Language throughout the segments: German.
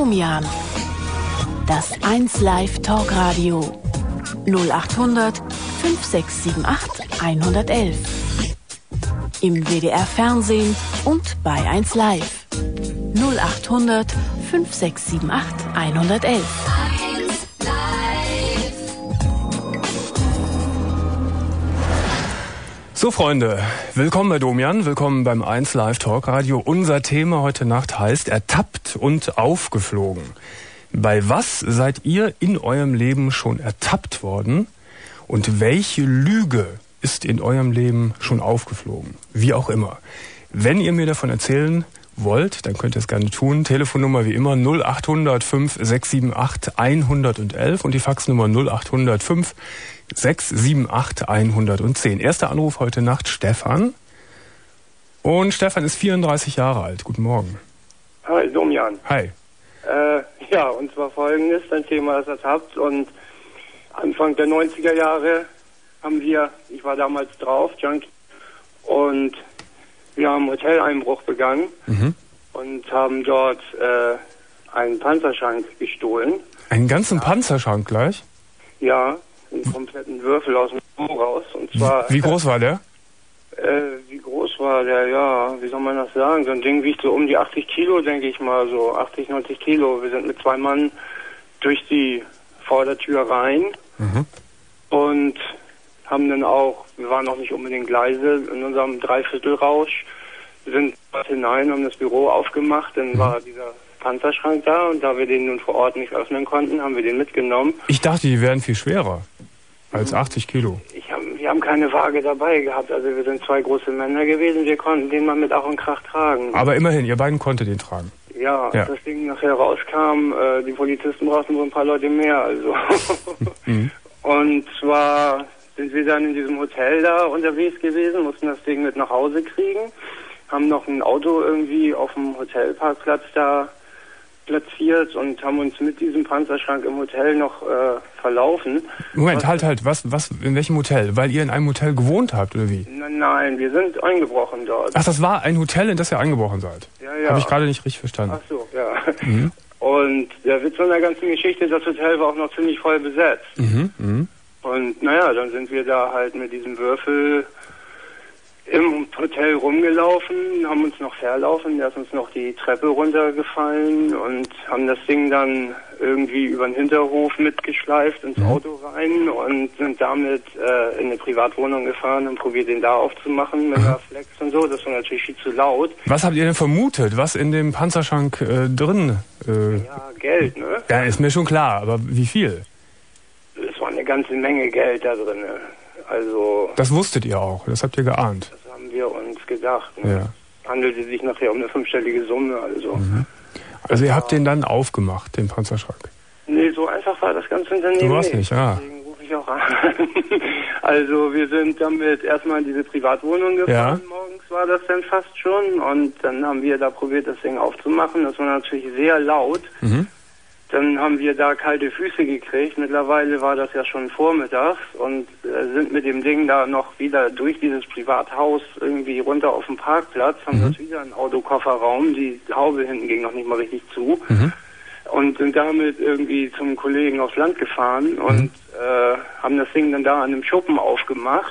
Domian. Das 1 Live Talkradio. 0800 5678 111. Im WDR Fernsehen und bei 1 Live. 0800 5678 111. So Freunde, willkommen bei Domian, willkommen beim 1 Live Talkradio. Unser Thema heute Nacht heißt Ertappt und aufgeflogen. Bei was seid ihr in eurem Leben schon ertappt worden und welche Lüge ist in eurem Leben schon aufgeflogen? Wie auch immer. Wenn ihr mir davon erzählen wollt, dann könnt ihr es gerne tun. Telefonnummer wie immer 0800 5678 111 und die Faxnummer 0800 5678 110. Erster Anruf heute Nacht, Stefan. Und Stefan ist 34 Jahre alt. Guten Morgen. Hi, Domian. Hi. Ja, und zwar folgendes, dein Thema ist ertappt und Anfang der 90er Jahre ich war damals drauf, Junkie, und wir haben Hoteleinbruch begangen und haben dort einen Panzerschrank gestohlen. Einen ganzen Panzerschrank gleich? Ja, einen kompletten Würfel aus dem Büro raus. Und zwar. Wie groß war der? Wie groß war der? Ja, wie soll man das sagen? So ein Ding wiegt so um die 80 Kilo, denke ich mal, so 80, 90 Kilo. Wir sind mit 2 Mann durch die Vordertür rein und haben dann auch, wir waren noch nicht unbedingt leise, in unserem Dreiviertelrausch sind hinein, haben das Büro aufgemacht, dann war dieser Panzerschrank da und da wir den nun vor Ort nicht öffnen konnten, haben wir den mitgenommen. Ich dachte, die wären viel schwerer als 80 Kilo. Wir haben keine Waage dabei gehabt, also wir sind 2 große Männer gewesen, wir konnten den mal mit Ach und Krach tragen. Aber immerhin, ihr beiden konntet den tragen. Ja, als das Ding nachher rauskam, die Polizisten brauchten wohl ein paar Leute mehr, also. Und zwar sind wir dann in diesem Hotel da unterwegs gewesen, mussten das Ding mit nach Hause kriegen, haben noch ein Auto irgendwie auf dem Hotelparkplatz da platziert und haben uns mit diesem Panzerschrank im Hotel noch verlaufen. Moment, halt, was, in welchem Hotel? Weil ihr in einem Hotel gewohnt habt, oder wie? Nein, wir sind eingebrochen dort. Ach, das war ein Hotel, in das ihr eingebrochen seid? Ja. Habe ich gerade nicht richtig verstanden. Ach so, ja. Und der Witz an der ganzen Geschichte, das Hotel war auch noch ziemlich voll besetzt. Und naja, dann sind wir da halt mit diesem Würfel im Hotel rumgelaufen, haben uns noch verlaufen, der ist uns noch die Treppe runtergefallen und haben das Ding dann irgendwie über den Hinterhof mitgeschleift ins Auto rein und sind damit in eine Privatwohnung gefahren und probiert den da aufzumachen mit einer Flex und so. Das war natürlich viel zu laut. Was habt ihr denn vermutet? Was in dem Panzerschrank drin? Ja, Geld, ne? Ja, ist mir schon klar, aber wie viel? Es war eine ganze Menge Geld da drin. Also. Das wusstet ihr auch, das habt ihr geahnt. Das haben wir uns gedacht. Ne? Ja. Handelte sich nachher um eine 5-stellige Summe, also. Also ihr habt den dann aufgemacht, den Panzerschrank? Nee, so einfach war das ganze Unternehmen. Du warst nicht, ja. Deswegen rufe ich auch an. Also wir sind damit erstmal in diese Privatwohnung gefahren, morgens war das dann fast schon. Und dann haben wir da probiert, das Ding aufzumachen. Das war natürlich sehr laut. Dann haben wir da kalte Füße gekriegt. Mittlerweile war das ja schon vormittags und sind mit dem Ding da noch wieder durch dieses Privathaus irgendwie runter auf den Parkplatz, haben das wieder einen Autokofferraum, die Haube hinten ging noch nicht mal richtig zu und sind damit irgendwie zum Kollegen aufs Land gefahren und haben das Ding dann da an einem Schuppen aufgemacht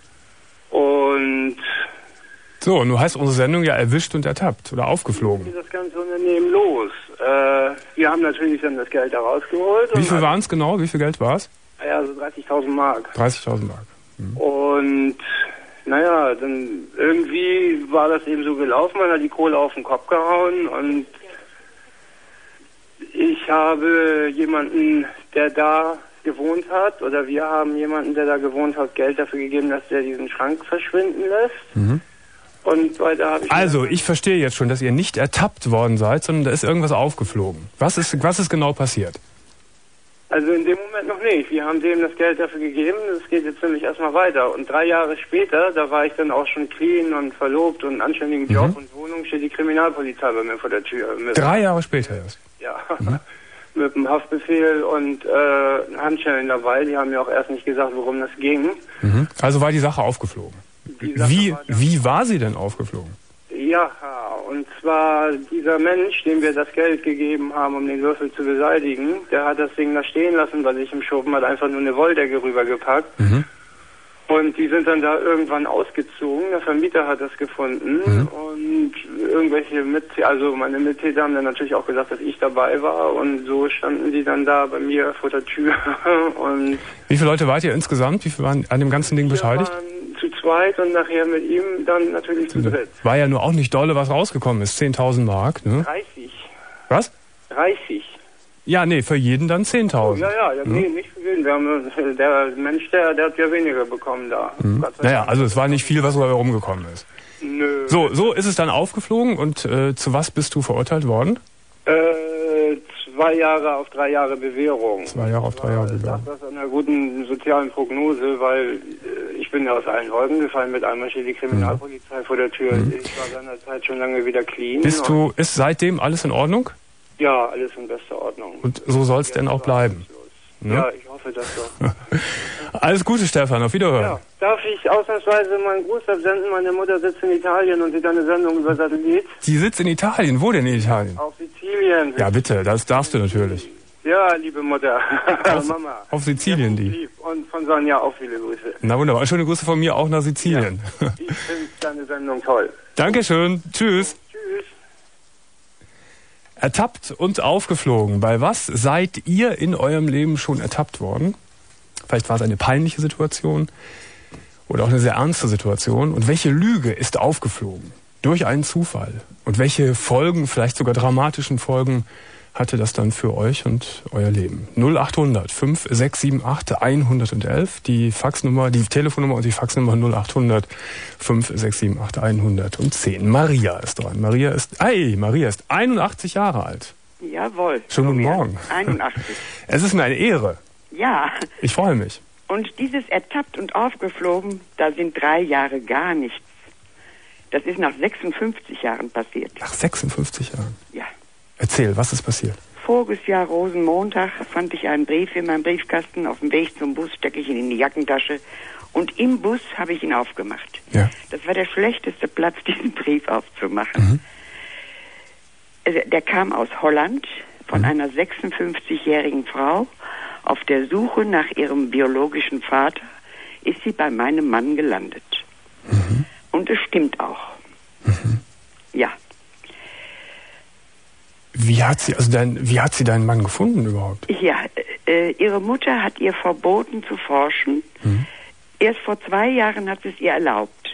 und so, und du heißt unsere Sendung ja erwischt und ertappt oder aufgeflogen. Wie geht das ganze Unternehmen los? Wir haben natürlich dann das Geld da rausgeholt. Wie viel waren es genau? Wie viel Geld war es? Ja, so 30.000 Mark. 30.000 Mark. Und naja, dann irgendwie war das eben so gelaufen, man hat die Kohle auf den Kopf gehauen und ich habe jemanden, der da gewohnt hat, oder wir haben jemanden, der da gewohnt hat, Geld dafür gegeben, dass der diesen Schrank verschwinden lässt. Und weiter habe ich... Also, ich verstehe jetzt schon, dass ihr nicht ertappt worden seid, sondern da ist irgendwas aufgeflogen. Was ist genau passiert? Also in dem Moment noch nicht. Wir haben dem das Geld dafür gegeben, das geht jetzt nämlich erstmal weiter. Und 3 Jahre später, da war ich dann auch schon clean und verlobt und einen anständigen Job und Wohnung, steht die Kriminalpolizei bei mir vor der Tür. 3 Jahre später erst? Ja, mit einem Haftbefehl und Handschellen dabei. Die haben mir auch erst nicht gesagt, worum das ging. Also war die Sache aufgeflogen. Wie war sie denn aufgeflogen? Ja, und zwar dieser Mensch, dem wir das Geld gegeben haben, um den Würfel zu beseitigen, der hat das Ding da stehen lassen, weil sich im Schuppen hat einfach nur eine Wolldecke rübergepackt. Mhm. Und die sind dann da irgendwann ausgezogen, der Vermieter hat das gefunden und irgendwelche meine Mittäter haben dann natürlich auch gesagt, dass ich dabei war und so standen die dann da bei mir vor der Tür. Und wie viele Leute wart ihr insgesamt? Wie viele waren an dem ganzen Ding beteiligt? Wir waren zu zweit und nachher mit ihm dann natürlich zu dritt. War ja nur auch nicht dolle, was rausgekommen ist. 10.000 Mark, ne? 30. Was? 30. Ja, nee, für jeden dann 10.000. Ja, nee, nicht für jeden. Der Mensch, der hat ja weniger bekommen da. Naja, also es war nicht viel, was dabei rumgekommen ist. Nö. So ist es dann aufgeflogen und zu was bist du verurteilt worden? 2 Jahre auf 3 Jahre Bewährung. 2 Jahre auf 3 Jahre Bewährung. Ich sag das an einer guten sozialen Prognose, weil ich bin ja aus allen Wolken gefallen. Mit einmal steht die Kriminalpolizei vor der Tür. Ich war seinerzeit schon lange wieder clean. Ist seitdem alles in Ordnung? Ja, alles in bester Ordnung. Und so soll es denn auch bleiben? Ne? Ja, ich hoffe das doch. Alles Gute, Stefan. Auf Wiederhören. Ja. Darf ich ausnahmsweise mal einen Gruß absenden? Meine Mutter sitzt in Italien und sieht eine Sendung über Satellit. Sie sitzt in Italien? Wo denn in Italien? Auf Sizilien. Ja, bitte. Das darfst du natürlich. Ja, liebe Mutter. Mama. Auf Sizilien, die. Lieb. Und von Sonja auch viele Grüße. Na wunderbar. Schöne Grüße von mir auch nach Sizilien. Ja. Ich finde deine Sendung toll. Dankeschön. Tschüss. Tschüss. Ertappt und aufgeflogen. Bei was seid ihr in eurem Leben schon ertappt worden? Vielleicht war es eine peinliche Situation oder auch eine sehr ernste Situation. Und welche Lüge ist aufgeflogen? Durch einen Zufall. Und welche Folgen, vielleicht sogar dramatischen Folgen, hatte das dann für euch und euer Leben? 0800 5678 111, die Faxnummer, die Telefonnummer und die Faxnummer 0800 5678 110. Maria ist dran. Maria ist 81 Jahre alt. Jawohl. Schönen guten Morgen. 81. Es ist mir eine Ehre. Ja. Ich freue mich. Und dieses ertappt und aufgeflogen, da sind 3 Jahre gar nichts. Das ist nach 56 Jahren passiert. Nach 56 Jahren? Ja. Erzähl, was ist passiert? Voriges Jahr Rosenmontag fand ich einen Brief in meinem Briefkasten. Auf dem Weg zum Bus stecke ich ihn in die Jackentasche. Und im Bus habe ich ihn aufgemacht. Ja. Das war der schlechteste Platz, diesen Brief aufzumachen. Der kam aus Holland von einer 56-jährigen Frau. Auf der Suche nach ihrem biologischen Vater ist sie bei meinem Mann gelandet. Und es stimmt auch. Ja. Wie hat sie deinen Mann gefunden überhaupt? Ja, ihre Mutter hat ihr verboten zu forschen. Erst vor 2 Jahren hat sie es ihr erlaubt.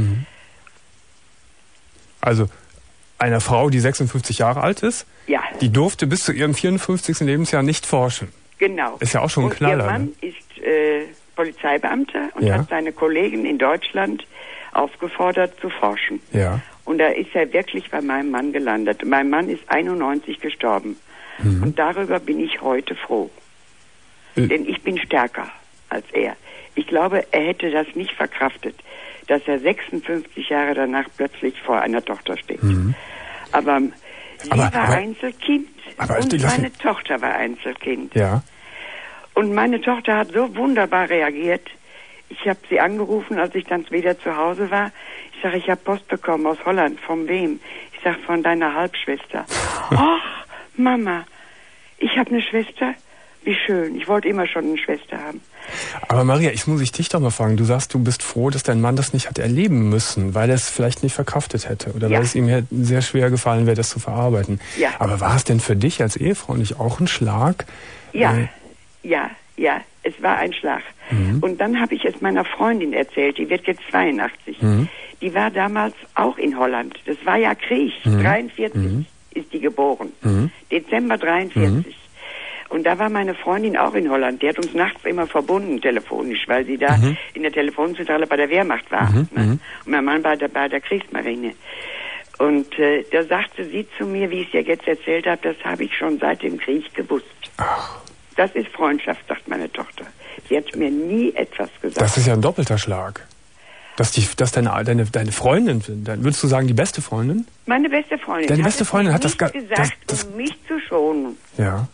Also einer Frau, die 56 Jahre alt ist, ja, die durfte bis zu ihrem 54. Lebensjahr nicht forschen. Genau. Ist ja auch schon ein Knaller. Ihr Mann ist Polizeibeamter und hat seine Kollegen in Deutschland aufgefordert zu forschen. Ja. Und da ist er wirklich bei meinem Mann gelandet. Mein Mann ist 91 gestorben. Und darüber bin ich heute froh. Denn ich bin stärker als er. Ich glaube, er hätte das nicht verkraftet, dass er 56 Jahre danach plötzlich vor einer Tochter steht. Aber sie war Einzelkind und meine Tochter war Einzelkind. Ja. Und meine Tochter hat so wunderbar reagiert. Ich habe sie angerufen, als ich dann wieder zu Hause war. Ich sage, ich habe Post bekommen aus Holland. Von wem? Ich sage, von deiner Halbschwester. Ach, Mama, ich habe eine Schwester? Wie schön. Ich wollte immer schon eine Schwester haben. Aber Maria, ich muss dich doch mal fragen. Du sagst, du bist froh, dass dein Mann das nicht hat erleben müssen, weil er es vielleicht nicht verkraftet hätte oder weil es ihm sehr schwer gefallen wäre, das zu verarbeiten. Ja. Aber war es denn für dich als Ehefrau nicht auch ein Schlag? Ja, ja, es war ein Schlag. Und dann habe ich es meiner Freundin erzählt, die wird jetzt 82. Die war damals auch in Holland. Das war ja Krieg. 43 ist die geboren. Dezember 43. Und da war meine Freundin auch in Holland. Die hat uns nachts immer verbunden, telefonisch, weil sie da in der Telefonzentrale bei der Wehrmacht war. Ne? Und mein Mann bei der Kriegsmarine. Und da sagte sie zu mir, wie ich es ihr jetzt erzählt habe, das habe ich schon seit dem Krieg gewusst. Ach. Das ist Freundschaft, sagt meine Tochter. Sie hat mir nie etwas gesagt. Das ist ja ein doppelter Schlag. Dass deine Freundin, würdest du sagen, die beste Freundin? Meine beste Freundin. Deine beste Freundin hat das gesagt, um mich zu schonen. Ja.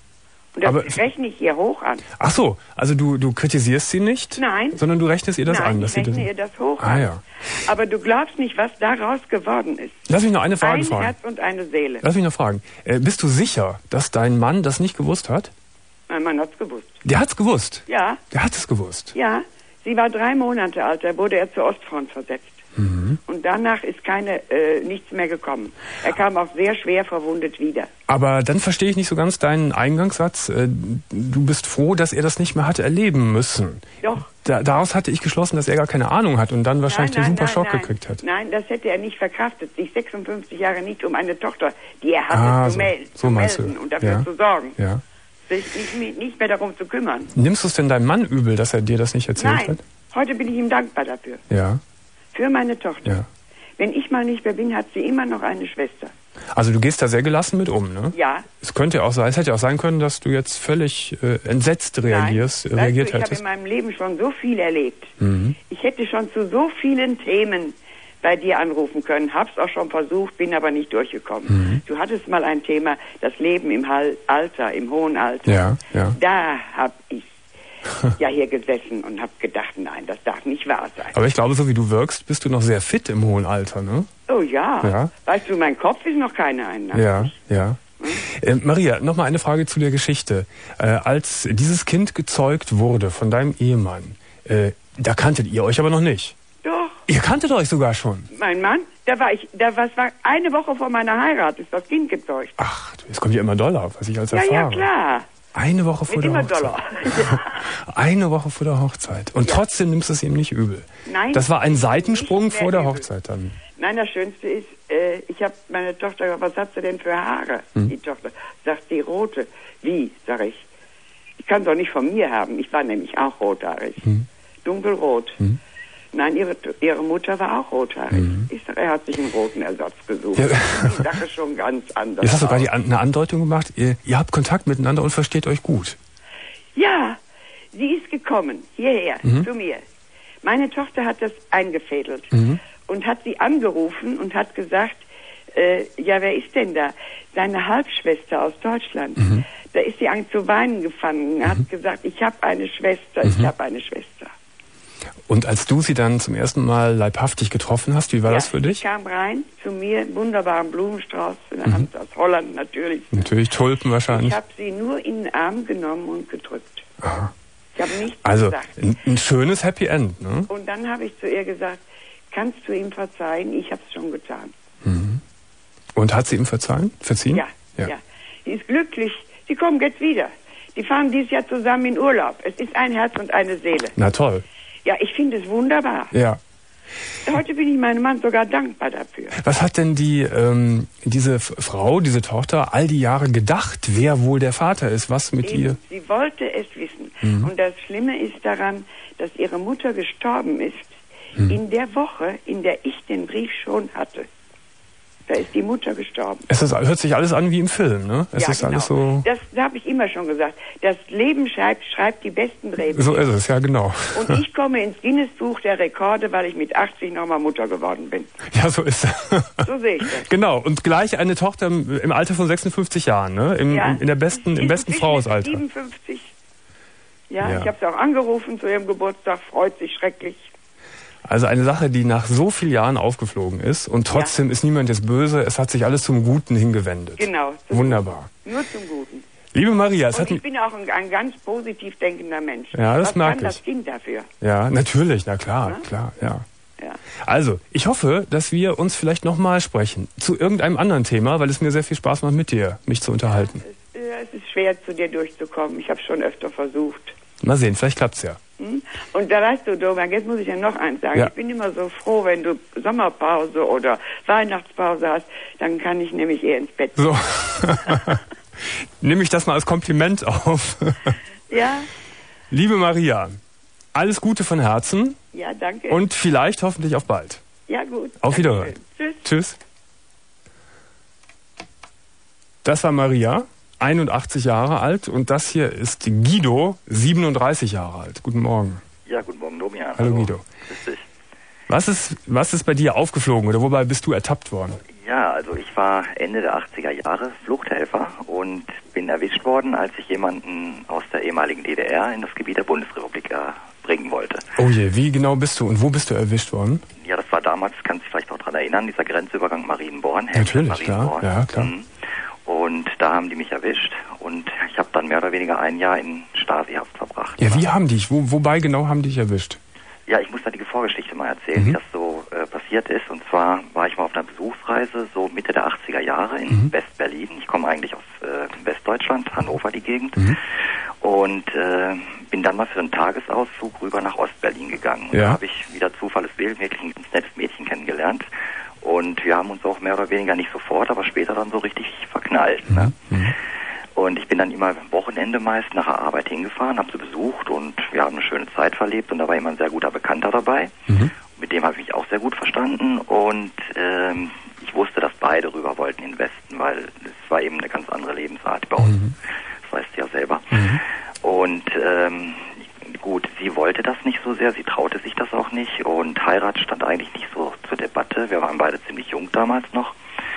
Und das rechne ich ihr hoch an. Ach so, also du kritisierst sie nicht? Nein. Sondern du rechnest ihr das an? Nein, ich rechne ihr das hoch an. Ja. Aber du glaubst nicht, was daraus geworden ist. Lass mich noch eine Frage fragen. Ein Herz und eine Seele. Lass mich noch fragen. Bist du sicher, dass dein Mann das nicht gewusst hat? Mein Mann hat's gewusst. Der hat's gewusst? Ja. Der hat es gewusst? Ja. Sie war 3 Monate alt, da wurde er zur Ostfront versetzt. Mhm. Und danach ist nichts mehr gekommen. Er kam auch sehr schwer verwundet wieder. Aber dann verstehe ich nicht so ganz deinen Eingangssatz. Du bist froh, dass er das nicht mehr hat erleben müssen. Doch. Daraus hatte ich geschlossen, dass er gar keine Ahnung hat und dann wahrscheinlich den super Schock gekriegt hat. Nein, das hätte er nicht verkraftet. Sich 56 Jahre nicht um eine Tochter, die er hatte, zu melden und dafür zu sorgen. Ja. Sich nicht mehr darum zu kümmern. Nimmst du es denn deinem Mann übel, dass er dir das nicht erzählt hat? Nein, heute bin ich ihm dankbar dafür. Ja. Für meine Tochter. Ja. Wenn ich mal nicht mehr bin, hat sie immer noch eine Schwester. Also du gehst da sehr gelassen mit um, ne? Ja. Es hätte auch sein können, dass du jetzt völlig entsetzt reagiert hättest. Ich habe in meinem Leben schon so viel erlebt. Mhm. Ich hätte schon zu so vielen Themen bei dir anrufen können, hab's auch schon versucht, bin aber nicht durchgekommen. Mhm. Du hattest mal ein Thema, das Leben im Alter, im hohen Alter. Ja, ja. Da hab ich ja hier gesessen und hab gedacht, nein, das darf nicht wahr sein. Aber ich glaube, so wie du wirkst, bist du noch sehr fit im hohen Alter, ne? Oh ja. Weißt du, mein Kopf ist noch keine Einnahme. Ja. Maria, nochmal eine Frage zu der Geschichte. Als dieses Kind gezeugt wurde von deinem Ehemann, da kanntet ihr euch aber noch nicht. Doch. Ihr kanntet euch sogar schon. Mein Mann, das war eine Woche vor meiner Heirat, ist das Kind gezeugt. Ach, es kommt ja immer doller, was ich als erfahre. Ja, klar. Eine Woche vor der Hochzeit. Dollar. Eine Woche vor der Hochzeit. Und trotzdem nimmst du es ihm nicht übel. Nein. Das war ein Seitensprung vor der Hochzeit dann. Nein, das Schönste ist, ich habe meine Tochter gesagt, was hat sie denn für Haare? Die Tochter sagt, die rote. Wie, sag ich. Ich kann es doch nicht von mir haben. Ich war nämlich auch rothaarig. Dunkelrot. Nein, ihre Mutter war auch rothaarig. Ich sage, er hat sich einen roten Ersatz gesucht. Ja. Die Sache schon ganz anders. Jetzt hast du gerade eine Andeutung gemacht. Ihr habt Kontakt miteinander und versteht euch gut. Ja, sie ist gekommen, hierher, zu mir. Meine Tochter hat das eingefädelt und hat sie angerufen und hat gesagt, ja, wer ist denn da? Seine Halbschwester aus Deutschland. Da ist sie eigentlich zu weinen gefangen. Hat gesagt, ich habe eine Schwester, ich habe eine Schwester. Und als du sie dann zum ersten Mal leibhaftig getroffen hast, wie war das für dich? Sie kam rein zu mir, wunderbaren Blumenstrauß in der Hand aus Holland natürlich. Natürlich Tulpen wahrscheinlich. Ich habe sie nur in den Arm genommen und gedrückt. Aha. Ich habe nichts gesagt. Also ein schönes Happy End, ne? Und dann habe ich zu ihr gesagt, kannst du ihm verzeihen? Ich habe es schon getan. Und hat sie ihm verziehen? Ja. Sie ist glücklich. Sie kommen jetzt wieder. Die fahren dieses Jahr zusammen in Urlaub. Es ist ein Herz und eine Seele. Na toll. Ja, ich finde es wunderbar. Ja. Heute bin ich meinem Mann sogar dankbar dafür. Was hat denn diese Frau, diese Tochter, all die Jahre gedacht, wer wohl der Vater ist? Was mit ihr? Sie wollte es wissen. Und das Schlimme ist daran, dass ihre Mutter gestorben ist, in der Woche, in der ich den Brief schon hatte. Da ist die Mutter gestorben. Hört sich alles an wie im Film, ne? Es ist genau. Alles so. Das habe ich immer schon gesagt. Das Leben schreibt die besten Drehbücher. So ist es, ja genau. Und ich komme ins Guinness-Buch der Rekorde, weil ich mit 80 nochmal Mutter geworden bin. Ja, so ist es. So sehe ich das. Genau, und gleich eine Tochter im Alter von 56 Jahren, ne? Im besten Frauenalter. 57. Ja, ich habe sie auch angerufen zu ihrem Geburtstag, freut sich schrecklich. Also eine Sache, die nach so vielen Jahren aufgeflogen ist und trotzdem ist niemand jetzt böse, es hat sich alles zum Guten hingewendet. Genau. Wunderbar. Nur zum Guten. Liebe Maria, ich bin auch ein ganz positiv denkender Mensch. Ja, das mag ich. Was kann das Kind dafür? Ja, natürlich, na klar, ja. Also, ich hoffe, dass wir uns vielleicht nochmal sprechen zu irgendeinem anderen Thema, weil es mir sehr viel Spaß macht, mit dir mich zu unterhalten. Es ist schwer, zu dir durchzukommen. Ich habe schon öfter versucht. Mal sehen, vielleicht klappt's ja. Und da weißt du, Domian, jetzt muss ich ja noch eins sagen. Ja. Ich bin immer so froh, wenn du Sommerpause oder Weihnachtspause hast, dann kann ich nämlich eher ins Bett. So. Nehme ich das mal als Kompliment auf. Ja. Liebe Maria, alles Gute von Herzen. Ja, danke. Und vielleicht hoffentlich auf bald. Ja, gut. Auf Wiederhören. Tschüss. Das war Maria. 81 Jahre alt und das hier ist Guido, 37 Jahre alt. Guten Morgen. Ja, guten Morgen, Domian. Hallo Guido. Grüß dich. Was ist bei dir aufgeflogen oder wobei bist du ertappt worden? Ja, also ich war Ende der 80er Jahre Fluchthelfer und bin erwischt worden, als ich jemanden aus der ehemaligen DDR in das Gebiet der Bundesrepublik bringen wollte. Oh je, wie genau bist du und wo bist du erwischt worden? Ja, das war damals, kannst du dich vielleicht noch daran erinnern, dieser Grenzübergang Marienborn. Natürlich, klar. Ja, klar. Und da haben die mich erwischt und ich habe dann mehr oder weniger ein Jahr in Stasi-Haft verbracht. Ja, wie haben die dich? Wobei genau haben die dich erwischt? Ja, ich muss da die Vorgeschichte mal erzählen, wie das so passiert ist. Und zwar war ich mal auf einer Besuchsreise, so Mitte der 80er Jahre in West-Berlin. Ich komme eigentlich aus Westdeutschland, Hannover die Gegend. Und bin dann mal für einen Tagesausflug rüber nach Ostberlin gegangen. Und da habe ich wieder zufallswillen wirklich ein ganz nettes Mädchen kennengelernt. Und wir haben uns auch mehr oder weniger nicht sofort, aber später dann so richtig verknallt. Ne? Und ich bin dann immer Wochenende meist nach der Arbeit hingefahren, habe sie besucht und wir haben eine schöne Zeit verlebt und da war immer ein sehr guter Bekannter dabei. Mit dem habe ich mich auch sehr gut verstanden und ich wusste, dass beide rüber wollten in den Westen, weil es war eben eine ganz andere Lebensart bei uns. Das weißt du ja selber. Und gut, sie wollte das nicht so sehr, sie traute sich das auch nicht und Heirat stand eigentlich nicht so zur Debatte. Wir waren beide ziemlich jung damals noch.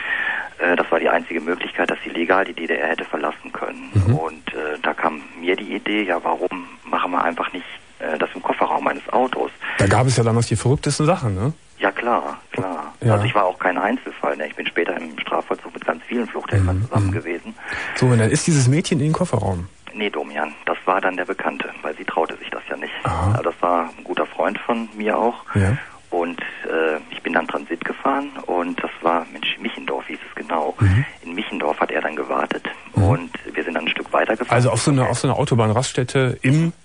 Das war die einzige Möglichkeit, dass sie legal die DDR hätte verlassen können. Und da kam mir die Idee, ja, warum machen wir einfach nicht das im Kofferraum eines Autos? Da gab es ja damals die verrücktesten Sachen, ne? Ja, klar. Ja. Also ich war auch kein Einzelfall, ne? Ich bin später im Strafvollzug mit ganz vielen Fluchthelfern zusammen gewesen. So, und dann ist dieses Mädchen in den Kofferraum? Nee, Domian, das war dann der Bekannte, weil sie traute sich das ja nicht. Also das war ein guter Freund von mir auch. Ja. Und ich bin dann Transit gefahren und das war, Michendorf hieß es genau. In Michendorf hat er dann gewartet und wir sind dann ein Stück weiter gefahren. Also auf so einer Autobahnraststätte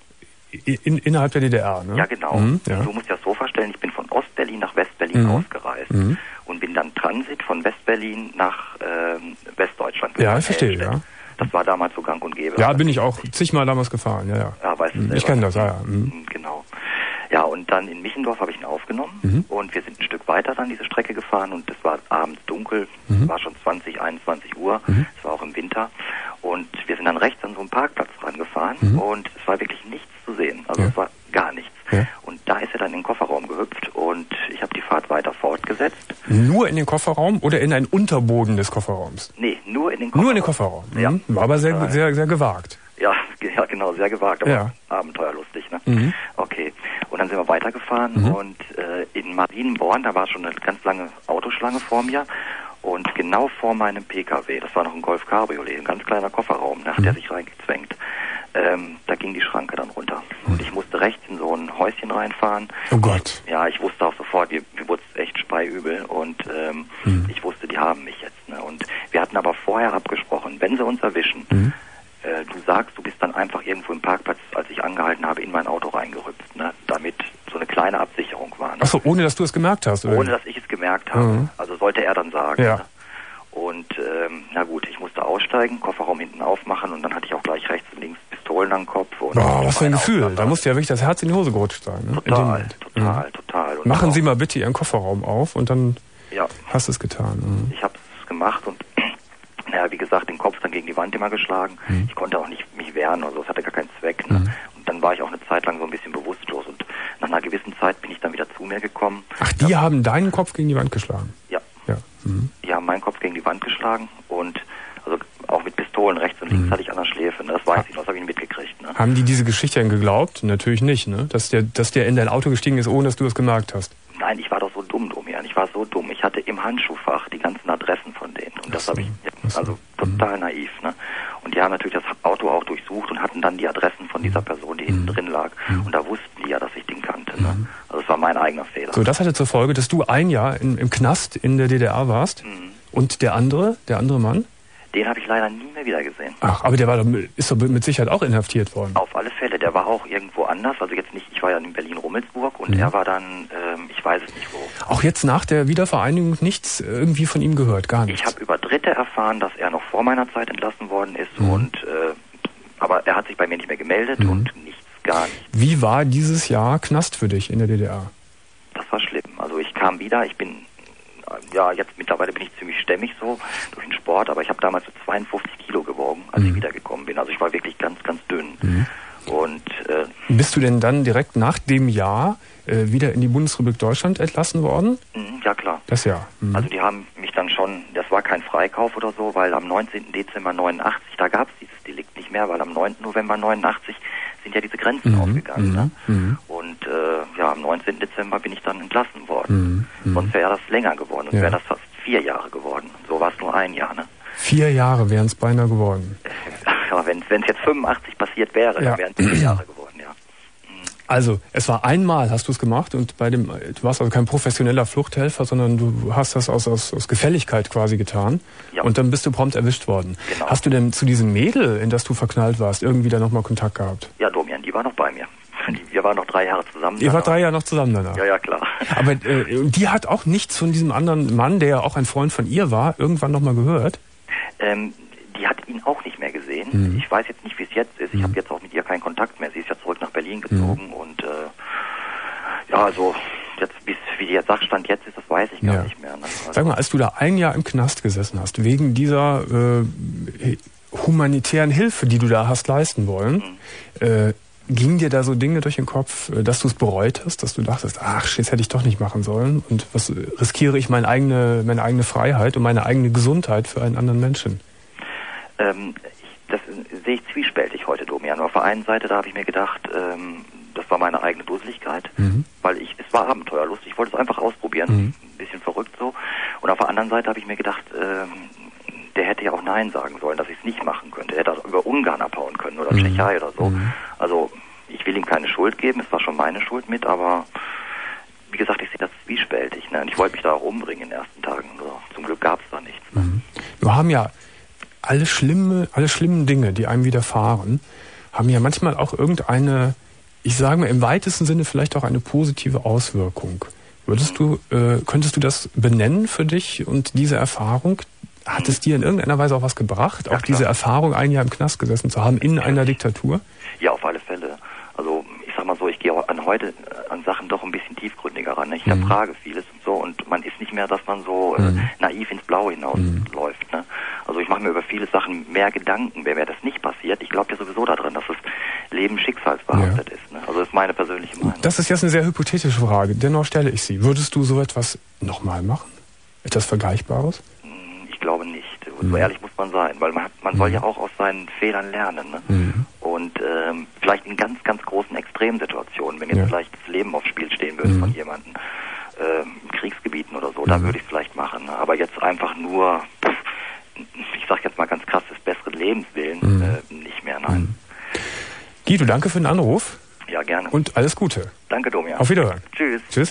innerhalb der DDR, ne? Ja, genau. Ja. Du musst dir das so vorstellen, ich bin von Ostberlin nach Westberlin ausgereist und bin dann Transit von Westberlin nach Westdeutschland. Ja, ich verstehe, ja. Das war damals so gang und gäbe. Ja, bin ich auch zigmal damals gefahren, ja. Ja, weißt du selber. Ich kenne das, ja. Genau. Ja, und dann in Michendorf habe ich ihn aufgenommen und wir sind ein Stück weiter dann diese Strecke gefahren und es war abends dunkel, es war schon 20, 21 Uhr, es war auch im Winter und wir sind dann rechts an so einen Parkplatz rangefahren und es war wirklich nichts zu sehen, also es war gar nichts. Und da ist er dann in den Kofferraum gehüpft und ich habe die Fahrt weiter fortgesetzt. Nur in den Kofferraum oder in einen Unterboden des Kofferraums? Nee, nur in den Kofferraum. Nur in den Kofferraum, ja. War aber sehr, sehr, sehr gewagt. Ja, genau, sehr gewagt, aber abenteuerlustig, ne? Okay. Und dann sind wir weitergefahren und in Marienborn, da war schon eine ganz lange Autoschlange vor mir und genau vor meinem PKW, das war noch ein Golf Cabriolet, ein ganz kleiner Kofferraum, da hat er sich reingezwängt. Da ging die Schranke dann runter und ich musste rechts in so ein Häuschen reinfahren. Oh Gott. Ja, ich wusste auch sofort, mir wurde es echt speiübel und ich wusste, die haben mich jetzt. Ne? Und wir hatten aber vorher abgesprochen, wenn sie uns erwischen, du sagst, du bist dann einfach irgendwo im Parkplatz, als ich angehalten habe, in mein Auto reingerückt, ne? Damit so eine kleine Absicherung war. Ne? Achso, ohne dass du es gemerkt hast? Oder? Ohne dass ich es gemerkt habe. Also sollte er dann sagen. Ja. Ne? Und na gut, ich musste aussteigen, Kofferraum hinten aufmachen und dann hatte ich auch gleich rechts und links Pistolen am Kopf. Und was für ein Gefühl. Da musste ja wirklich das Herz in die Hose gerutscht sein. Ne? Total. Und machen Sie mal bitte Ihren Kofferraum auf und dann hast du es getan. Ich habe es gemacht und naja, wie gesagt, den Kopf dann gegen die Wand immer geschlagen. Ich konnte auch nicht mich wehren, also es hatte gar keinen Zweck. Ne? Und dann war ich auch eine Zeit lang so ein bisschen bewusstlos und nach einer gewissen Zeit bin ich dann wieder zu mir gekommen. Ach, die haben deinen Kopf gegen die Wand geschlagen? Ja. Die haben meinen Kopf gegen die Wand geschlagen und also auch mit Pistolen rechts und links hatte ich an der Schläfe. Ne? Das weiß ich noch, das habe ich nicht mitgekriegt. Ne? Haben die diese Geschichte denn geglaubt? Natürlich nicht, ne? Dass der in dein Auto gestiegen ist, ohne dass du es gemerkt hast. Nein, ich war doch so dumm, Domian. Ich war so dumm. Ich hatte im Handschuhfach die ganzen Adressen von denen. Und das habe ich, also total naiv. Ne? Und die haben natürlich das Auto auch durchsucht und hatten dann die Adressen von dieser Person, die hinten drin lag. Und da wussten die ja, dass ich den kannte. Ne? Also es war mein eigener Fehler. So, das hatte zur Folge, dass du ein Jahr im Knast in der DDR warst. Und der andere Mann? Den habe ich leider nie mehr wieder gesehen. Ach, aber der ist doch mit Sicherheit auch inhaftiert worden. Auf alle Fälle, der war auch irgendwo anders. Also jetzt nicht, ich war ja in Berlin-Rummelsburg und er war dann, ich weiß es nicht wo. Auch jetzt nach der Wiedervereinigung nichts irgendwie von ihm gehört, gar nichts? Ich habe über Dritte erfahren, dass er noch vor meiner Zeit entlassen worden ist und aber er hat sich bei mir nicht mehr gemeldet und nichts, gar nichts. Wie war dieses Jahr Knast für dich in der DDR? Das war schlimm. Also ich kam wieder, ich bin jetzt mittlerweile bin ich ziemlich stämmig so durch den Sport, aber ich habe damals so 52 Kilo gewogen, als ich wiedergekommen bin. Also ich war wirklich ganz, ganz dünn. Und bist du denn dann direkt nach dem Jahr wieder in die Bundesrepublik Deutschland entlassen worden? Ja, klar. Das Jahr. Mhm. Also die haben mich dann schon, das war kein Freikauf oder so, weil am 19. Dezember 89, da gab es dieses Delikt nicht mehr, weil am 9. November 89 sind ja diese Grenzen aufgegangen. Ne? Und am 19. Dezember bin ich dann entlassen worden. Sonst wäre das länger geworden, sonst wäre das fast 4 Jahre geworden. So war es nur 1 Jahr. Ne? 4 Jahre wären es beinahe geworden. Ja, wenn es jetzt 85 passiert wäre, dann wären es 4 Jahre geworden, ja. Also, es war einmal, hast du es gemacht und du warst also kein professioneller Fluchthelfer, sondern du hast das aus Gefälligkeit quasi getan. Ja. Und dann bist du prompt erwischt worden. Genau. Hast du denn zu diesem Mädel, in das du verknallt warst, irgendwie da nochmal Kontakt gehabt? Ja, Domian, die war noch bei mir. Wir waren noch 3 Jahre zusammen. Ihr wart 3 Jahre noch zusammen danach? Ja, klar. Aber die hat auch nichts von diesem anderen Mann, der ja auch ein Freund von ihr war, irgendwann nochmal gehört? Die hat ihn auch nicht mehr gesehen. Ich weiß jetzt nicht, wie es jetzt ist. Ich habe jetzt auch mit ihr keinen Kontakt mehr. Sie ist ja zurück nach Berlin gezogen und also jetzt, wie der Sachstand jetzt ist, das weiß ich gar nicht mehr. Ne? Also, sag mal, als du da 1 Jahr im Knast gesessen hast, wegen dieser humanitären Hilfe, die du da hast leisten wollen, gingen dir da so Dinge durch den Kopf, dass du es bereut hast, dass du dachtest, ach, jetzt hätte ich doch nicht machen sollen und was riskiere ich meine eigene Freiheit und meine eigene Gesundheit für einen anderen Menschen? Das sehe ich zwiespältig heute, Domian. Auf der einen Seite, da habe ich mir gedacht, das war meine eigene Dusseligkeit, weil es war abenteuerlustig, ich wollte es einfach ausprobieren, ein bisschen verrückt so. Und auf der anderen Seite habe ich mir gedacht, der hätte ja auch Nein sagen sollen, dass ich es nicht machen könnte. Er hätte auch über Ungarn abhauen können oder Tschechei oder so. Also ich will ihm keine Schuld geben, es war schon meine Schuld mit, aber wie gesagt, ich sehe das zwiespältig. Ne? Und ich wollte mich da auch umbringen in den ersten Tagen. So. Zum Glück gab es da nichts. Ne? Wir haben ja alle schlimmen Dinge, die einem widerfahren, haben ja manchmal auch irgendeine, ich sage mal im weitesten Sinne vielleicht auch eine positive Auswirkung. Könntest du das benennen für dich und diese Erfahrung? Hat es dir in irgendeiner Weise auch was gebracht, ja, auch diese Erfahrung, 1 Jahr im Knast gesessen zu haben in einer Diktatur? Ja, auf alle Fälle. Also ich sag mal so, ich gehe heute an Sachen doch ein bisschen tiefgründiger ran. Ne? Ich erfrage vieles und so und man ist nicht mehr, dass man so naiv ins Blaue hinausläuft. Ne? Also ich mache mir über viele Sachen mehr Gedanken. Wäre das nicht passiert, ich glaube ja sowieso daran, dass das Leben schicksalsbehaftet ist. Ne? Also das ist meine persönliche Meinung. Das ist jetzt eine sehr hypothetische Frage, dennoch stelle ich sie. Würdest du so etwas nochmal machen? Etwas Vergleichbares? Ich glaube nicht. So ehrlich muss man sein, weil man soll ja auch aus seinen Fehlern lernen. Ne? Und vielleicht in ganz, ganz großen Extremsituationen, wenn jetzt vielleicht das Leben aufs Spiel stehen würde von jemandem, in Kriegsgebieten oder so, da würde ich es vielleicht machen. Ne? Aber jetzt einfach nur, ich sag jetzt mal ganz krass, des besseren Lebens willen, nicht mehr, nein. Guido, danke für den Anruf. Ja, gerne. Und alles Gute. Danke, Domian. Auf Wiederhören. Tschüss. Tschüss.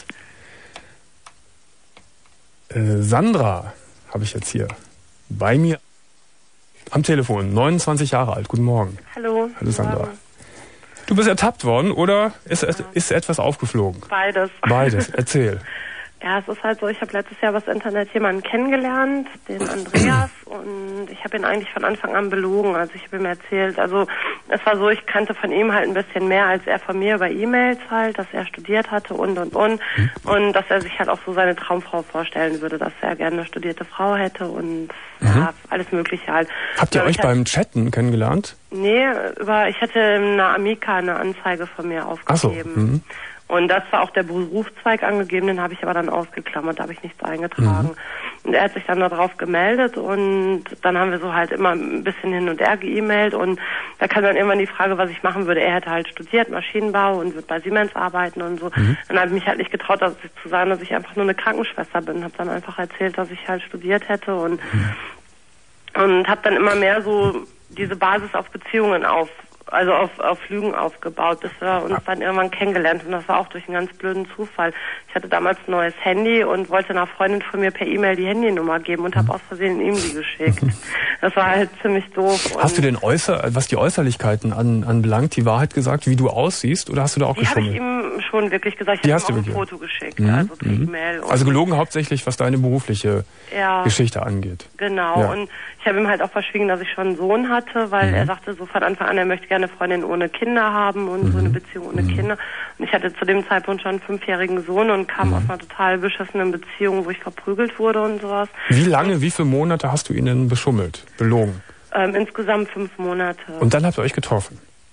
Sandra habe ich jetzt hier bei mir am Telefon, 29 Jahre alt. Guten Morgen. Hallo. Hallo Sandra. Du bist ertappt worden oder ist etwas aufgeflogen? Beides. Erzähl. Ja, es ist halt so, ich habe letztes Jahr was Internet jemanden kennengelernt, den Andreas, und ich habe ihn eigentlich von Anfang an belogen. Also ich habe ihm erzählt, also es war so, ich kannte von ihm halt ein bisschen mehr als er von mir über E-Mails halt, dass er studiert hatte und dass er sich halt auch so seine Traumfrau vorstellen würde, dass er gerne eine studierte Frau hätte und ja, alles Mögliche halt. Habt ihr euch beim Chatten kennengelernt? Nee, ich hätte in einer Amica eine Anzeige von mir aufgegeben. Ach so. Und das war auch der Berufszweig angegeben, den habe ich aber dann ausgeklammert, da habe ich nichts eingetragen. Und er hat sich dann darauf gemeldet und dann haben wir so halt immer ein bisschen hin und her geemailt und da kam dann irgendwann die Frage, was ich machen würde. Er hätte halt studiert, Maschinenbau und wird bei Siemens arbeiten und so. Dann habe ich mich halt nicht getraut, zu sagen, dass ich einfach nur eine Krankenschwester bin. Habe dann einfach erzählt, dass ich halt studiert hätte und habe dann immer mehr so diese Basis auf Beziehungen auf Lügen aufgebaut, bis wir uns dann irgendwann kennengelernt und das war auch durch einen ganz blöden Zufall. Ich hatte damals ein neues Handy und wollte einer Freundin von mir per E-Mail die Handynummer geben und habe aus Versehen ihm die geschickt. Das war halt ziemlich doof. Hast du denn was die Äußerlichkeiten anbelangt, die Wahrheit gesagt, wie du aussiehst, oder hast du da auch geschummelt? Die habe ich ihm schon wirklich gesagt, ich habe ihm auch ein Foto geschickt, also per E-Mail. Also gelogen hauptsächlich, was deine berufliche Geschichte angeht. Genau, und ich habe ihm halt auch verschwiegen, dass ich schon einen Sohn hatte, weil er sagte so von Anfang an, er möchte gerne eine Freundin ohne Kinder haben und so eine Beziehung ohne Kinder. Und ich hatte zu dem Zeitpunkt schon einen 5-jährigen Sohn und kam aus einer total beschissenen Beziehung, wo ich verprügelt wurde und sowas. Wie lange, wie viele Monate hast du ihn denn beschummelt, belogen? Insgesamt 5 Monate. Und dann habt ihr euch getroffen?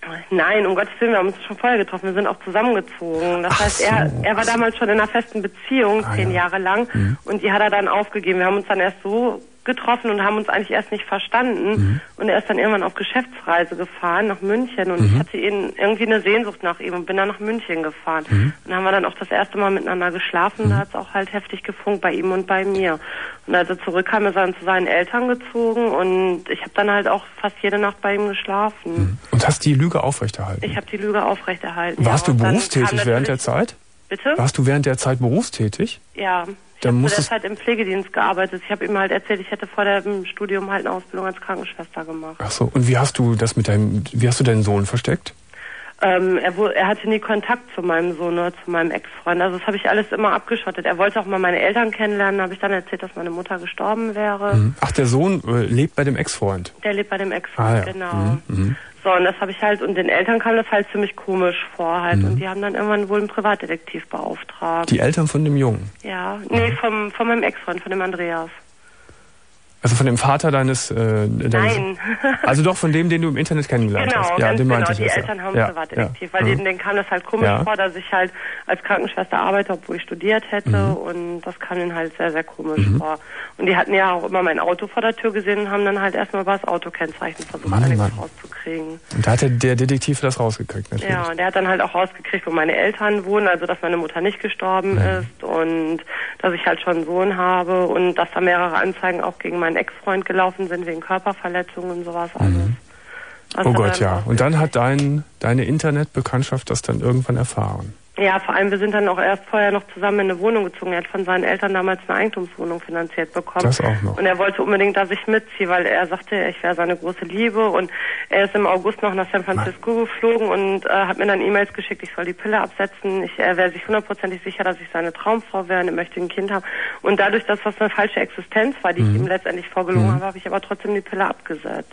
Nein, um Gottes Willen, wir haben uns schon vorher getroffen, wir sind auch zusammengezogen. Das heißt, er war damals schon in einer festen Beziehung, 10 Jahre lang, und die hat er dann aufgegeben. Wir haben uns dann erst so getroffen und haben uns eigentlich erst nicht verstanden. Und er ist dann irgendwann auf Geschäftsreise gefahren nach München und ich hatte irgendwie eine Sehnsucht nach ihm und bin dann nach München gefahren. Und dann haben wir dann auch das erste Mal miteinander geschlafen. Da hat es auch halt heftig gefunkt bei ihm und bei mir. Und als er zurückkam, ist er dann zu seinen Eltern gezogen und ich habe dann halt auch fast jede Nacht bei ihm geschlafen. Und hast die Lüge aufrechterhalten? Ich habe die Lüge aufrechterhalten. Warst du berufstätig während der Zeit? Bitte? Warst du während der Zeit berufstätig? Ja. Ich habe zu der Zeit im Pflegedienst gearbeitet. Ich habe ihm halt erzählt, ich hätte vor dem Studium halt eine Ausbildung als Krankenschwester gemacht. Ach so, und wie hast du deinen Sohn versteckt? Er hatte nie Kontakt zu meinem Sohn oder zu meinem Ex-Freund. Also das habe ich alles immer abgeschottet. Er wollte auch mal meine Eltern kennenlernen. Habe ich dann erzählt, dass meine Mutter gestorben wäre. Ach, der Sohn lebt bei dem Ex-Freund? Der lebt bei dem Ex-Freund, genau. So, und das habe ich halt, und den Eltern kam das halt ziemlich komisch vor halt. Und die haben dann irgendwann wohl einen Privatdetektiv beauftragt. Die Eltern von dem Jungen? Ja, nee, von meinem Ex-Freund, von dem Andreas. Also von dem Vater deines... Nein. Also doch von dem, den du im Internet kennengelernt hast. Ja, den meinte ich. Die Eltern haben einen Privatdetektiv, weil denen kam das halt komisch vor, dass ich halt als Krankenschwester arbeite, obwohl ich studiert hätte. Und das kam ihnen halt sehr, sehr komisch vor. Und die hatten ja auch immer mein Auto vor der Tür gesehen und haben dann halt erstmal über das Autokennzeichen versucht, einiges rauszukriegen. Und da hat der Detektiv das rausgekriegt, natürlich. Ja, und der hat dann halt auch rausgekriegt, wo meine Eltern wohnen, also dass meine Mutter nicht gestorben ist und dass ich halt schon einen Sohn habe und dass da mehrere Anzeigen auch gegen meinen Ex-Freund gelaufen sind wegen Körperverletzungen und sowas alles. Oh Gott, ja. Und dann hat deine Internetbekanntschaft das dann irgendwann erfahren. Ja, vor allem, wir sind dann auch erst vorher noch zusammen in eine Wohnung gezogen. Er hat von seinen Eltern damals eine Eigentumswohnung finanziert bekommen. Das auch noch. Und er wollte unbedingt, dass ich mitziehe, weil er sagte, ich wäre seine große Liebe. Und er ist im August noch nach San Francisco geflogen und hat mir dann E-Mails geschickt, ich soll die Pille absetzen. Er wäre sich 100% sicher, dass ich seine Traumfrau wäre und er möchte ein Kind haben. Und dadurch, dass das eine falsche Existenz war, die ich ihm letztendlich vorgelogen habe, habe ich aber trotzdem die Pille abgesetzt.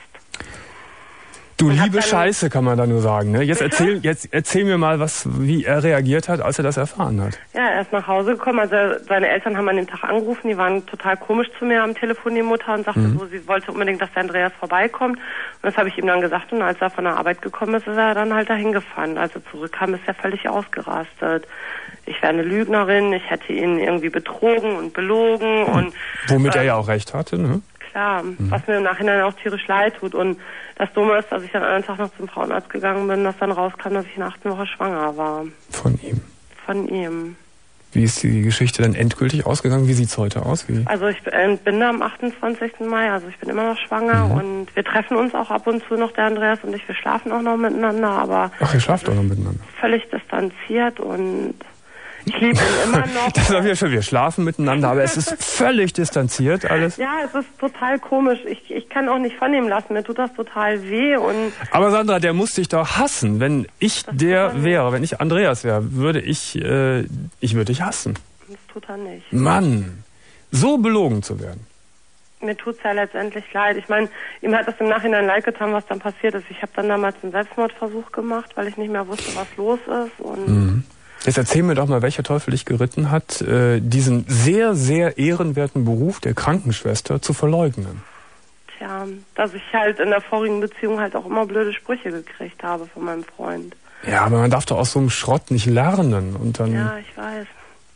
Du liebe Scheiße, kann man da nur sagen. Ne? Jetzt erzähl mir mal, wie er reagiert hat, als er das erfahren hat. Ja, er ist nach Hause gekommen. Also seine Eltern haben an dem Tag angerufen. Die waren total komisch zu mir am Telefon, die Mutter, und sagte so, sie wollte unbedingt, dass der Andreas vorbeikommt. Und das habe ich ihm dann gesagt. Und als er von der Arbeit gekommen ist, ist er dann halt dahin gefahren. Als er zurückkam, ist er völlig ausgerastet. Ich wäre eine Lügnerin, ich hätte ihn irgendwie betrogen und belogen. Und womit er ja auch recht hatte, ne? Klar, was mir im Nachhinein auch tierisch leid tut. Und das Dumme ist, dass ich dann einen Tag noch zum Frauenarzt gegangen bin, dass dann rauskam, dass ich in der 8. Woche schwanger war. Von ihm? Von ihm. Wie ist die Geschichte dann endgültig ausgegangen? Wie sieht es heute aus? Also ich bin da am 28. Mai, also ich bin immer noch schwanger und wir treffen uns auch ab und zu noch, der Andreas und ich, wir schlafen auch noch miteinander, aber... Ach, ihr schlaft auch noch miteinander? Völlig distanziert und... Ich liebe ihn immer noch. Das haben wir schon, wir schlafen miteinander, aber es ist völlig distanziert alles. Ja, es ist total komisch. Ich kann auch nicht von ihm lassen, mir tut das total weh. Und aber Sandra, der muss dich doch hassen. Wenn ich wenn ich Andreas wäre, würde ich würde dich hassen. Das tut er nicht. Mann, so belogen zu werden. Mir tut's ja letztendlich leid. Ich meine, ihm hat das im Nachhinein leid getan, was dann passiert ist. Ich habe dann damals einen Selbstmordversuch gemacht, weil ich nicht mehr wusste, was los ist. Und jetzt erzähl mir doch mal, welcher Teufel dich geritten hat, diesen sehr, sehr ehrenwerten Beruf der Krankenschwester zu verleugnen. Tja, dass ich halt in der vorigen Beziehung halt auch immer blöde Sprüche gekriegt habe von meinem Freund. Ja, aber man darf doch aus so einem Schrott nicht lernen. Und dann ja, ich weiß.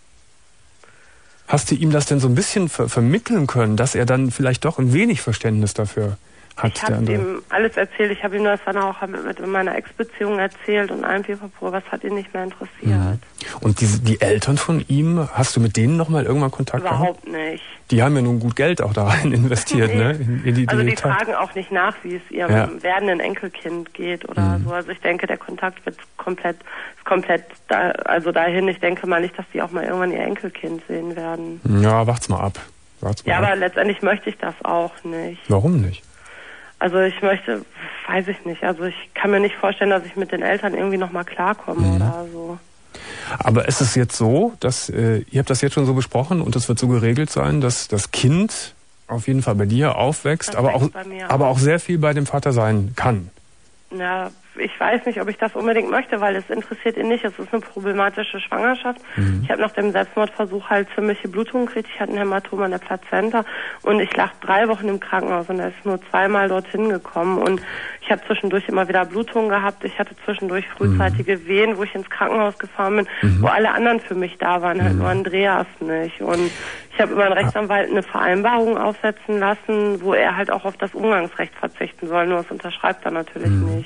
Hast du ihm das denn so ein bisschen vermitteln können, dass er dann vielleicht doch ein wenig Verständnis dafür hat? Ich habe ihm alles erzählt. Ich habe ihm das dann auch mit meiner Ex-Beziehung erzählt und allem aber es hat ihn nicht mehr interessiert. Und die Eltern von ihm, hast du mit denen nochmal irgendwann Kontakt gehabt? Überhaupt nicht. Die haben ja nun gut Geld auch da rein investiert, ne? Die fragen auch nicht nach, wie es ihrem werdenden Enkelkind geht oder so. Also ich denke, der Kontakt wird komplett dahin. Ich denke mal nicht, dass die auch mal irgendwann ihr Enkelkind sehen werden. Ja, wart's mal ab. Aber letztendlich möchte ich das auch nicht. Warum nicht? Also ich möchte, weiß ich nicht, also ich kann mir nicht vorstellen, dass ich mit den Eltern irgendwie nochmal klarkomme oder so. Aber ist es jetzt so, dass, ihr habt das jetzt schon so besprochen und es wird so geregelt sein, dass das Kind auf jeden Fall bei dir aufwächst, aber auch sehr viel bei dem Vater sein kann? Ja, ich weiß nicht, ob ich das unbedingt möchte, weil es interessiert ihn nicht. Es ist eine problematische Schwangerschaft. Ich habe nach dem Selbstmordversuch halt ziemliche Blutungen gekriegt. Ich hatte ein Hämatom an der Plazenta und ich lag 3 Wochen im Krankenhaus und er ist nur 2-mal dorthin gekommen. Und ich habe zwischendurch immer wieder Blutungen gehabt. Ich hatte zwischendurch frühzeitige Wehen, wo ich ins Krankenhaus gefahren bin, wo alle anderen für mich da waren, halt nur Andreas nicht. Und ich habe über einen Rechtsanwalt eine Vereinbarung aufsetzen lassen, wo er halt auch auf das Umgangsrecht verzichten soll. Nur das unterschreibt er natürlich nicht.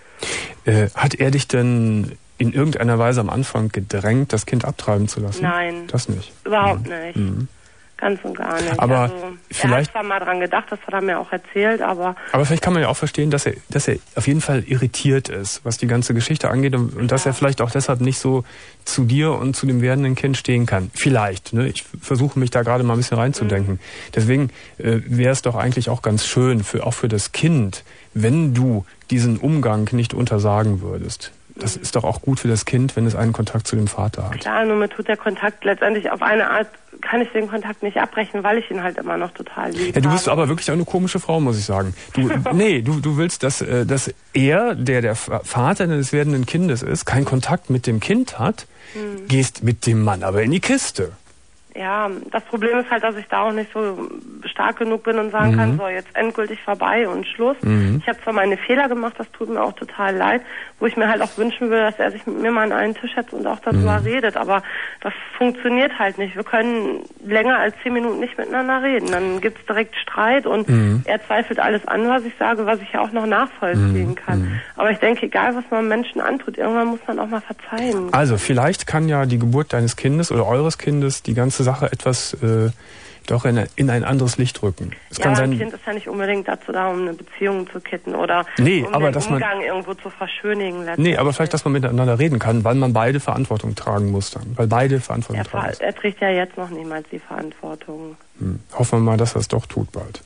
Hat er dich denn in irgendeiner Weise am Anfang gedrängt, das Kind abtreiben zu lassen? Nein. Das nicht? Überhaupt nicht. Ganz und gar nicht. Aber also, vielleicht, er hat zwar mal dran gedacht, das hat er mir auch erzählt, aber vielleicht kann man ja auch verstehen, dass er auf jeden Fall irritiert ist, was die ganze Geschichte angeht und dass er vielleicht auch deshalb nicht so zu dir und zu dem werdenden Kind stehen kann. Vielleicht, ne? Ich versuche mich da gerade mal ein bisschen reinzudenken. Deswegen wäre es doch eigentlich auch ganz schön, auch für das Kind, wenn du diesen Umgang nicht untersagen würdest. Das ist doch auch gut für das Kind, wenn es einen Kontakt zu dem Vater hat. Klar, nur mir tut der Kontakt letztendlich auf eine Art, kann ich den Kontakt nicht abbrechen, weil ich ihn halt immer noch total liebe. Ja, du bist aber wirklich eine komische Frau, muss ich sagen. Du willst, dass er, der Vater des werdenden Kindes ist, keinen Kontakt mit dem Kind hat, gehst mit dem Mann aber in die Kiste. Ja, das Problem ist halt, dass ich da auch nicht so stark genug bin und sagen kann, so jetzt endgültig vorbei und Schluss. Ich habe zwar meine Fehler gemacht, das tut mir auch total leid, wo ich mir halt auch wünschen würde, dass er sich mit mir mal an einen Tisch setzt und auch darüber redet, aber das funktioniert halt nicht. Wir können länger als 10 Minuten nicht miteinander reden. Dann gibt's direkt Streit und er zweifelt alles an, was ich sage, was ich ja auch noch nachvollziehen kann. Aber ich denke, egal was man Menschen antut, irgendwann muss man auch mal verzeihen. Also vielleicht kann ja die Geburt deines Kindes oder eures Kindes die ganze Sache etwas doch in ein anderes Licht rücken. Es kann sein, ein Kind ist ja nicht unbedingt dazu da, um eine Beziehung zu kitten oder um den Umgang irgendwo zu verschönigen. Nee, aber vielleicht, dass man miteinander reden kann, weil man beide Verantwortung tragen muss dann. Weil beide Verantwortung tragen muss. Er trägt ja jetzt noch niemals die Verantwortung. Hoffen wir mal, dass er es doch tut bald.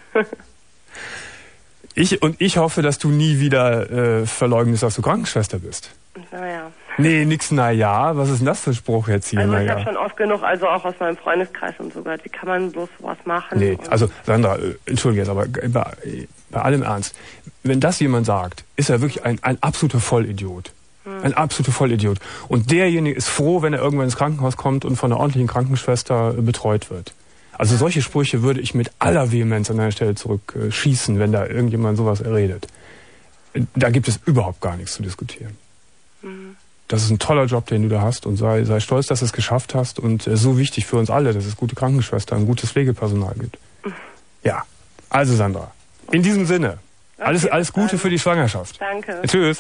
Ich hoffe, dass du nie wieder verleugnest, dass du Krankenschwester bist. Naja. Nee, nix, naja. Was ist denn das für ein Spruch jetzt hier? Also ich habe schon oft genug, also auch aus meinem Freundeskreis und so gehört, wie kann man bloß sowas machen? Nee, also Sandra, entschuldige jetzt, aber bei allem Ernst, wenn das jemand sagt, ist er wirklich ein absoluter Vollidiot. Ein absoluter Vollidiot. Und derjenige ist froh, wenn er irgendwann ins Krankenhaus kommt und von einer ordentlichen Krankenschwester betreut wird. Also solche Sprüche würde ich mit aller Vehemenz an einer Stelle zurückschießen, wenn da irgendjemand sowas erredet. Da gibt es überhaupt gar nichts zu diskutieren. Das ist ein toller Job, den du da hast und sei stolz, dass du es geschafft hast und so wichtig für uns alle, dass es gute Krankenschwestern, gutes Pflegepersonal gibt. Ja, also Sandra, in diesem Sinne, alles Gute für die Schwangerschaft. Danke. Tschüss.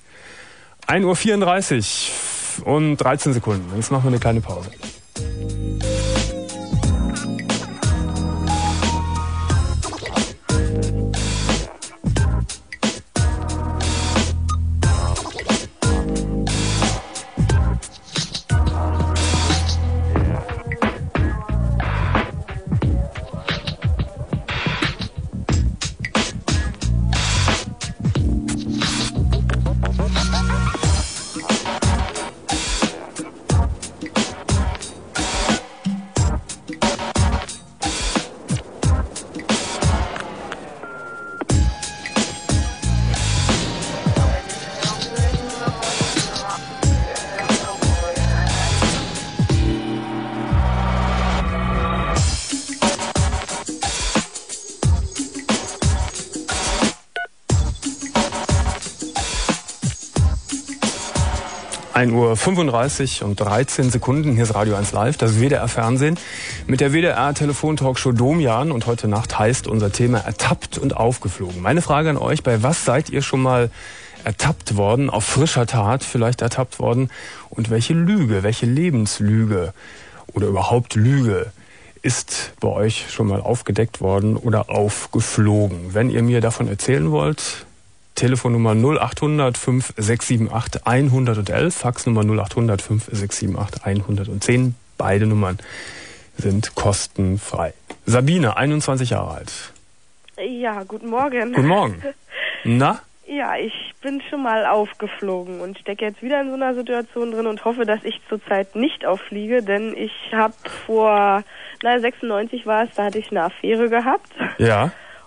1:34 und 13 Sekunden. Jetzt machen wir eine kleine Pause. Uhr 35 und 13 Sekunden. Hier ist Radio 1 Live, das WDR Fernsehen mit der WDR Telefontalkshow Domian. Und heute Nacht heißt unser Thema ertappt und aufgeflogen. Meine Frage an euch, bei was seid ihr schon mal ertappt worden, auf frischer Tat vielleicht ertappt worden? Und welche Lüge, welche Lebenslüge oder überhaupt Lüge ist bei euch schon mal aufgedeckt worden oder aufgeflogen? Wenn ihr mir davon erzählen wollt, Telefonnummer 0800 5678 111, Faxnummer 0800 5678 110. Beide Nummern sind kostenfrei. Sabine, 21 Jahre alt. Ja, guten Morgen. Guten Morgen. Na? Ja, ich bin schon mal aufgeflogen und stecke jetzt wieder in so einer Situation drin und hoffe, dass ich zurzeit nicht auffliege, denn ich habe 96 war es, da hatte ich eine Affäre gehabt. Ja.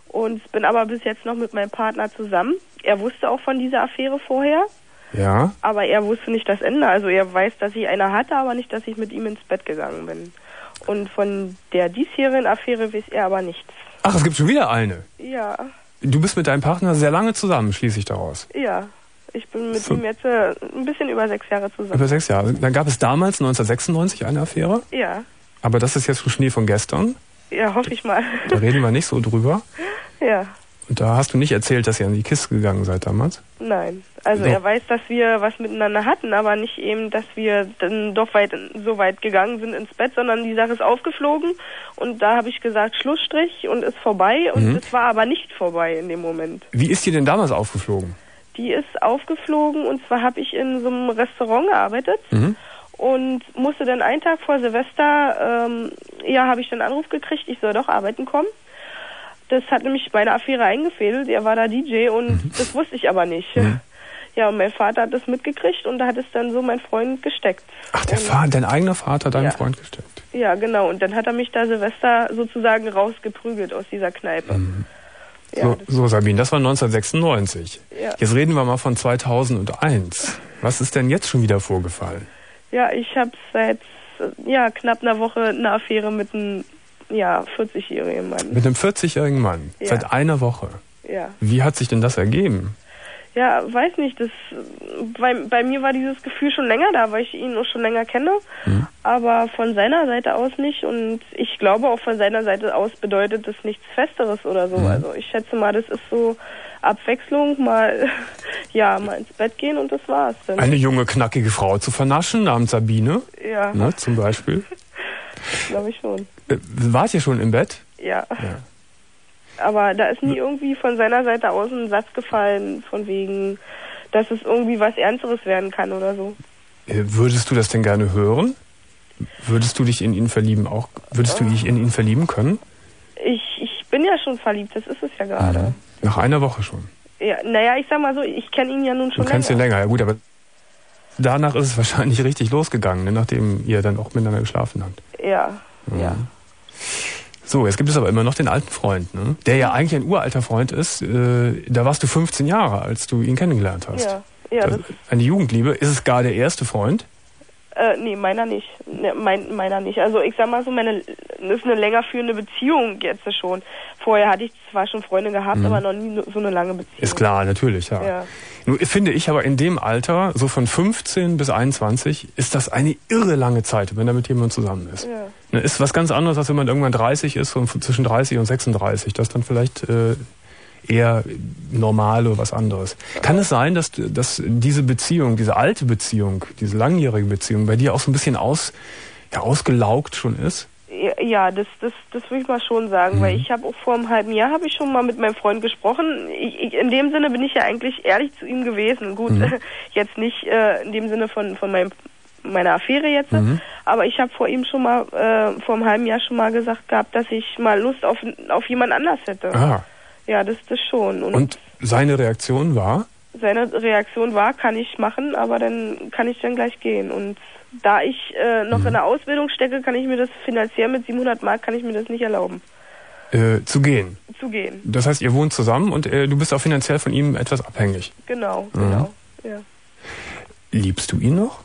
und bin aber bis jetzt noch mit meinem Partner zusammen. Er wusste auch von dieser Affäre vorher. Ja. Aber er wusste nicht das Ende. Also er weiß, dass ich eine hatte, aber nicht, dass ich mit ihm ins Bett gegangen bin. Und von der diesjährigen Affäre weiß er aber nichts. Ach, es gibt schon wieder eine? Ja. Du bist mit deinem Partner sehr lange zusammen, schließe ich daraus. Ja. Ich bin mit ihm jetzt ein bisschen über 6 Jahre zusammen. Über 6 Jahre. Dann gab es damals, 1996, eine Affäre? Ja. Aber das ist jetzt schon Schnee von gestern? Ja, hoffe ich mal. Da reden wir nicht so drüber. Ja. Und da hast du nicht erzählt, dass ihr in die Kiste gegangen seid damals? Nein. Also er weiß, dass wir was miteinander hatten, aber nicht eben, dass wir dann doch so weit gegangen sind ins Bett, sondern die Sache ist aufgeflogen und da habe ich gesagt, Schlussstrich und ist vorbei und es war aber nicht vorbei in dem Moment. Wie ist die denn damals aufgeflogen? Die ist aufgeflogen und zwar habe ich in so einem Restaurant gearbeitet und musste dann einen Tag vor Silvester, habe ich dann einen Anruf gekriegt, ich soll doch arbeiten kommen. Das hat nämlich bei einer Affäre eingefädelt, er war da DJ und das wusste ich aber nicht. Ja, und mein Vater hat das mitgekriegt und da hat es dann so mein Freund gesteckt. Ach, dein eigener Vater hat deinen Freund gesteckt? Ja, genau. Und dann hat er mich da Silvester sozusagen rausgeprügelt aus dieser Kneipe. Ja, so, Sabine, das war 1996. Ja. Jetzt reden wir mal von 2001. Was ist denn jetzt schon wieder vorgefallen? Ja, ich habe seit knapp einer Woche eine Affäre mit einem 40-jährigen Mann. Mit einem 40-jährigen Mann? Ja. Seit einer Woche? Ja. Wie hat sich denn das ergeben? Ja, weiß nicht. Bei mir war dieses Gefühl schon länger da, weil ich ihn auch schon länger kenne. Aber von seiner Seite aus nicht. Und ich glaube auch von seiner Seite aus bedeutet das nichts Festeres oder so. Also ich schätze mal, das ist so Abwechslung, mal ins Bett gehen und das war's dann. Eine junge, knackige Frau zu vernaschen, namens Sabine? Ja. Ne, zum Beispiel? Glaube ich schon. Wart ihr schon im Bett? Ja. Aber da ist nie irgendwie von seiner Seite aus ein Satz gefallen, von wegen, dass es irgendwie was Ernsteres werden kann oder so. Würdest du das denn gerne hören? Würdest du dich in ihn verlieben auch? Würdest du dich in ihn verlieben können? Ich bin ja schon verliebt, das ist es ja gerade. Nach einer Woche schon? Ja, naja, ich sag mal so, ich kenne ihn ja nun schon länger. Du kennst ihn länger, ja gut, aber danach ist es wahrscheinlich richtig losgegangen, ne, nachdem ihr dann auch miteinander geschlafen habt. Ja. So, jetzt gibt es aber immer noch den alten Freund, ne? Der ja eigentlich ein uralter Freund ist. Da warst du 15 Jahre, als du ihn kennengelernt hast. Ja. Eine Jugendliebe. Ist es gar der erste Freund? Nee, meiner nicht. Meiner nicht. Also ich sag mal so, das ist eine länger führende Beziehung jetzt schon. Vorher hatte ich zwar schon Freunde gehabt, aber noch nie so eine lange Beziehung. Ist klar, natürlich, ja. Nur finde ich aber in dem Alter, so von 15 bis 21, ist das eine irre lange Zeit, wenn da mit jemandem zusammen ist. Ja. Ist was ganz anderes, als wenn man irgendwann 30 ist, und zwischen 30 und 36. Das ist dann vielleicht eher normal oder was anderes. Kann es sein, dass diese Beziehung, diese alte Beziehung, diese langjährige Beziehung bei dir auch so ein bisschen ausgelaugt schon ist? Ja, das würde ich mal schon sagen, weil ich habe auch vor einem halben Jahr habe ich schon mal mit meinem Freund gesprochen. In dem Sinne bin ich ja eigentlich ehrlich zu ihm gewesen. Gut, jetzt nicht in dem Sinne von meiner Affäre jetzt, aber ich habe vor ihm schon mal vor einem halben Jahr schon mal gesagt gehabt, dass ich mal Lust auf jemand anders hätte. Aha. Ja, das schon. Und seine Reaktion war? Seine Reaktion war, kann ich machen, aber dann kann ich dann gleich gehen. Und da ich noch in der Ausbildung stecke, kann ich mir das finanziell mit 700 Mark kann ich mir das nicht erlauben. Zu gehen? Zu gehen. Das heißt, ihr wohnt zusammen und du bist auch finanziell von ihm etwas abhängig? Genau, ja. Liebst du ihn noch?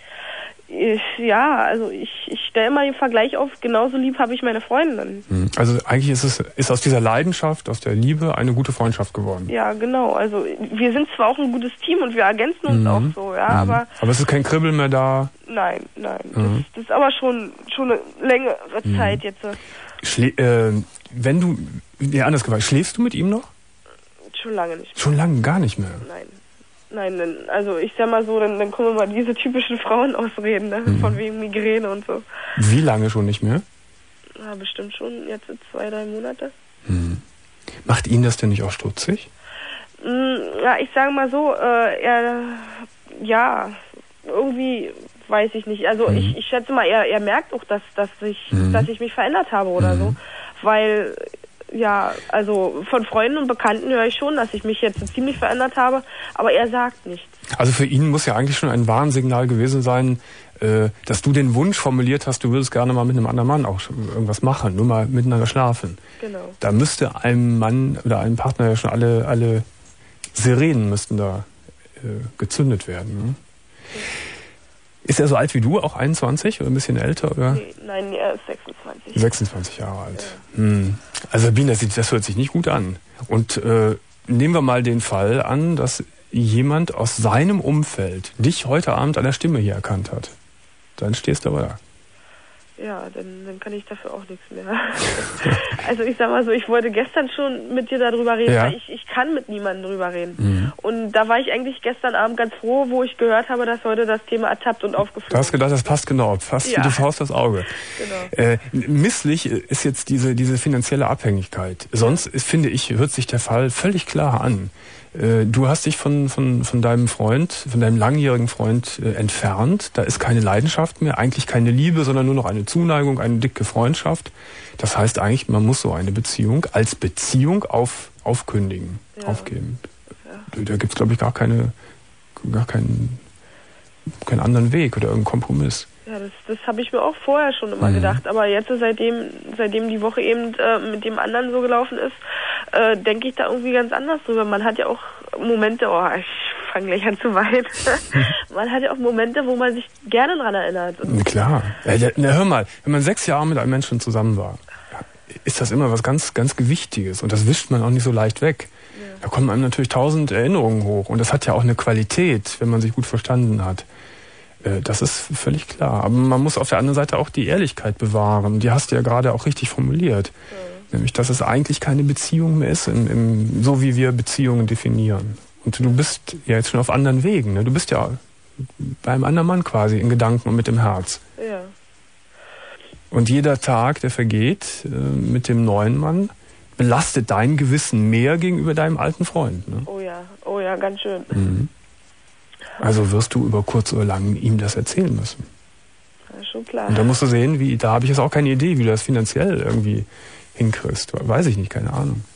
Also ich stelle mal den Vergleich auf, genauso lieb habe ich meine Freundin. Also eigentlich ist aus dieser Leidenschaft, aus der Liebe eine gute Freundschaft geworden. Ja, genau. Also wir sind zwar auch ein gutes Team und wir ergänzen uns auch so, aber es ist kein Kribbeln mehr da? Nein. Das ist aber schon eine längere Zeit jetzt. Anders gefragt, schläfst du mit ihm noch? Schon lange nicht mehr. Schon lange gar nicht mehr? Nein, also ich sag mal so, dann kommen mal diese typischen Frauenausreden, ne? Von wegen Migräne und so. Wie lange schon nicht mehr? Ja, bestimmt schon jetzt 2-3 Monate. Macht ihn das denn nicht auch stutzig? Ja, ich sage mal so, irgendwie weiß ich nicht. Also ich schätze mal, er merkt auch, dass ich mich verändert habe oder so, weil also von Freunden und Bekannten höre ich schon, dass ich mich jetzt ziemlich verändert habe, aber er sagt nichts. Also für ihn muss ja eigentlich schon ein Warnsignal gewesen sein, dass du den Wunsch formuliert hast, du würdest gerne mal mit einem anderen Mann auch irgendwas machen, nur mal miteinander schlafen. Genau. Da müsste einem Mann oder einem Partner ja schon alle Sirenen müssten da gezündet werden. Ne? Ja. Ist er so alt wie du, auch 21 oder ein bisschen älter? Oder? Nee, nein, er ist 26. 26 Jahre alt. Ja. Also Sabine, das hört sich nicht gut an. Und nehmen wir mal den Fall an, dass jemand aus seinem Umfeld dich heute Abend an der Stimme hier erkannt hat. Dann stehst du aber da. Ja, dann kann ich dafür auch nichts mehr. Also ich sag mal so, ich wollte gestern schon mit dir darüber reden, weil ich kann mit niemandem drüber reden. Mhm. Und da war ich eigentlich gestern Abend ganz froh, wo ich gehört habe, dass heute das Thema ertappt und aufgeflogen. Du hast gedacht, das passt genau, fast wie die Faust aufs Auge. Genau. Misslich ist jetzt diese finanzielle Abhängigkeit. Sonst, finde ich, hört sich der Fall völlig klar an. Du hast dich von deinem Freund, von deinem langjährigen Freund entfernt. Da ist keine Leidenschaft mehr, eigentlich keine Liebe, sondern nur noch eine Zuneigung, eine dicke Freundschaft. Das heißt eigentlich, man muss so eine Beziehung als Beziehung aufkündigen, aufgeben. Ja. Da gibt's, glaube ich, gar keinen anderen Weg oder irgendeinen Kompromiss. Ja, das habe ich mir auch vorher schon immer gedacht. Aber jetzt, seitdem die Woche eben mit dem anderen so gelaufen ist, denke ich da irgendwie ganz anders drüber. Man hat ja auch Momente, ich fange gleich an zu weinen. Man hat ja auch Momente, wo man sich gerne dran erinnert. Und klar. Hör mal, wenn man 6 Jahre mit einem Menschen zusammen war, ist das immer was ganz, ganz Gewichtiges. Und das wischt man auch nicht so leicht weg. Ja. Da kommen einem natürlich 1000 Erinnerungen hoch. Und das hat ja auch eine Qualität, wenn man sich gut verstanden hat. Das ist völlig klar. Aber man muss auf der anderen Seite auch die Ehrlichkeit bewahren. Die hast du ja gerade auch richtig formuliert. Ja. Nämlich, dass es eigentlich keine Beziehung mehr ist, so wie wir Beziehungen definieren. Und du bist ja jetzt schon auf anderen Wegen. Ne? Du bist ja bei einem anderen Mann quasi in Gedanken und mit dem Herz. Ja. Und jeder Tag, der vergeht mit dem neuen Mann, belastet dein Gewissen mehr gegenüber deinem alten Freund. Ne? Oh ja, ganz schön. Mhm. Also wirst du über kurz oder lang ihm das erzählen müssen. Ja, schon klar. Und da musst du sehen, da habe ich jetzt auch keine Idee, wie du das finanziell irgendwie hinkriegst. Weiß ich nicht, keine Ahnung.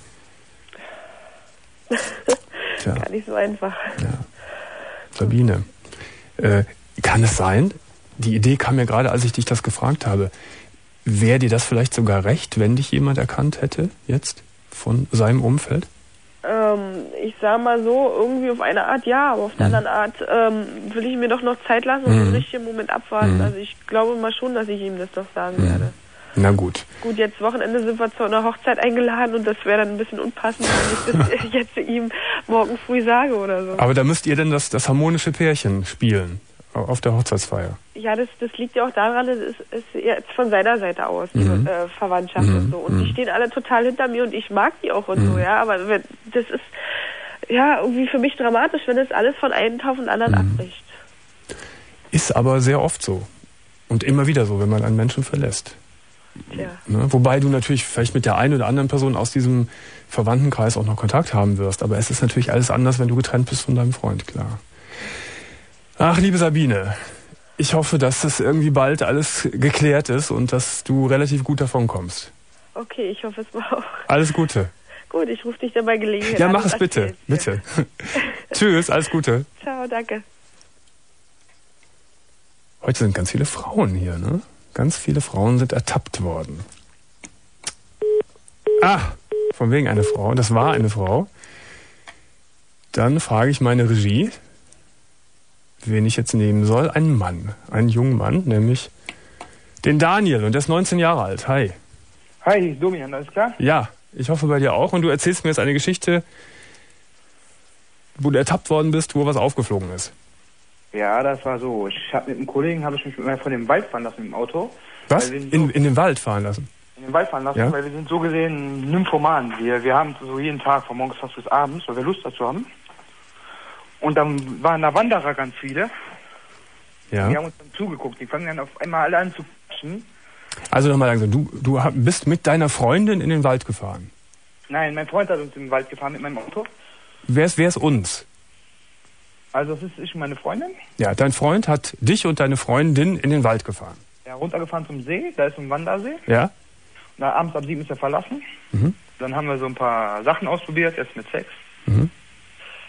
Tja. Gar nicht so einfach. Ja. Sabine, kann es sein, die Idee kam mir gerade, als ich dich das gefragt habe, wäre dir das vielleicht sogar recht, wenn dich jemand erkannt hätte, jetzt, von seinem Umfeld? Ich sag mal so, irgendwie auf eine Art ja, aber auf der anderen Art will ich mir doch noch Zeit lassen und den richtigen Moment abwarten. Also ich glaube mal schon, dass ich ihm das doch sagen werde. Na gut. Gut, jetzt Wochenende sind wir zu einer Hochzeit eingeladen und das wäre dann ein bisschen unpassend, wenn ich das jetzt ihm morgen früh sage oder so. Aber da müsst ihr denn das harmonische Pärchen spielen auf der Hochzeitsfeier? Ja, das liegt ja auch daran, das ist jetzt von seiner Seite aus, die Verwandtschaft und so. Und die stehen alle total hinter mir und ich mag die auch und so, ja. Aber das ist ja irgendwie für mich dramatisch, wenn das alles von einem auf den anderen abbricht. Ist aber sehr oft so. Und immer wieder so, wenn man einen Menschen verlässt. Tja. Ne? Wobei du natürlich vielleicht mit der einen oder anderen Person aus diesem Verwandtenkreis auch noch Kontakt haben wirst. Aber es ist natürlich alles anders, wenn du getrennt bist von deinem Freund, klar. Ach, liebe Sabine, ich hoffe, dass das irgendwie bald alles geklärt ist und dass du relativ gut davon kommst. Okay, ich hoffe es auch. Alles Gute. Gut, ich rufe dich dann bei Gelegenheit an. Ja, an. mach es bitte, bitte. Tschüss, alles Gute. Ciao, danke. Heute sind ganz viele Frauen hier, ne? Ganz viele Frauen sind ertappt worden. Von wegen eine Frau. Das war eine Frau. Dann frage ich meine Regie, wen ich jetzt nehmen soll. Einen Mann, einen jungen Mann, nämlich den Daniel. Und der ist 19 Jahre alt. Hi. Hi, Domian, alles klar? Ja, ich hoffe bei dir auch. Und du erzählst mir jetzt eine Geschichte, wo du ertappt worden bist, wo was aufgeflogen ist. Ja, das war so. Ich habe mit einem Kollegen, mich mit mir von dem Wald fahren lassen mit dem Auto. Was? In den Wald fahren lassen? In den Wald fahren lassen, ja? Weil wir sind so gesehen Nymphomanen. Wir haben so jeden Tag von morgens fast bis abends, weil wir Lust dazu haben. Und dann waren da Wanderer ganz viele. Ja. Die haben uns dann zugeguckt. Die fangen dann auf einmal alle an zu quatschen. Also nochmal langsam, du bist mit deiner Freundin in den Wald gefahren? Nein, mein Freund hat uns in den Wald gefahren mit meinem Auto. Wer ist uns? Also das ist ich und meine Freundin. Ja, dein Freund hat dich und deine Freundin in den Wald gefahren. Ja, runtergefahren zum See, da ist ein Wandersee. Ja. Und da abends ab 7 ist er verlassen. Dann haben wir so ein paar Sachen ausprobiert, erst mit Sex.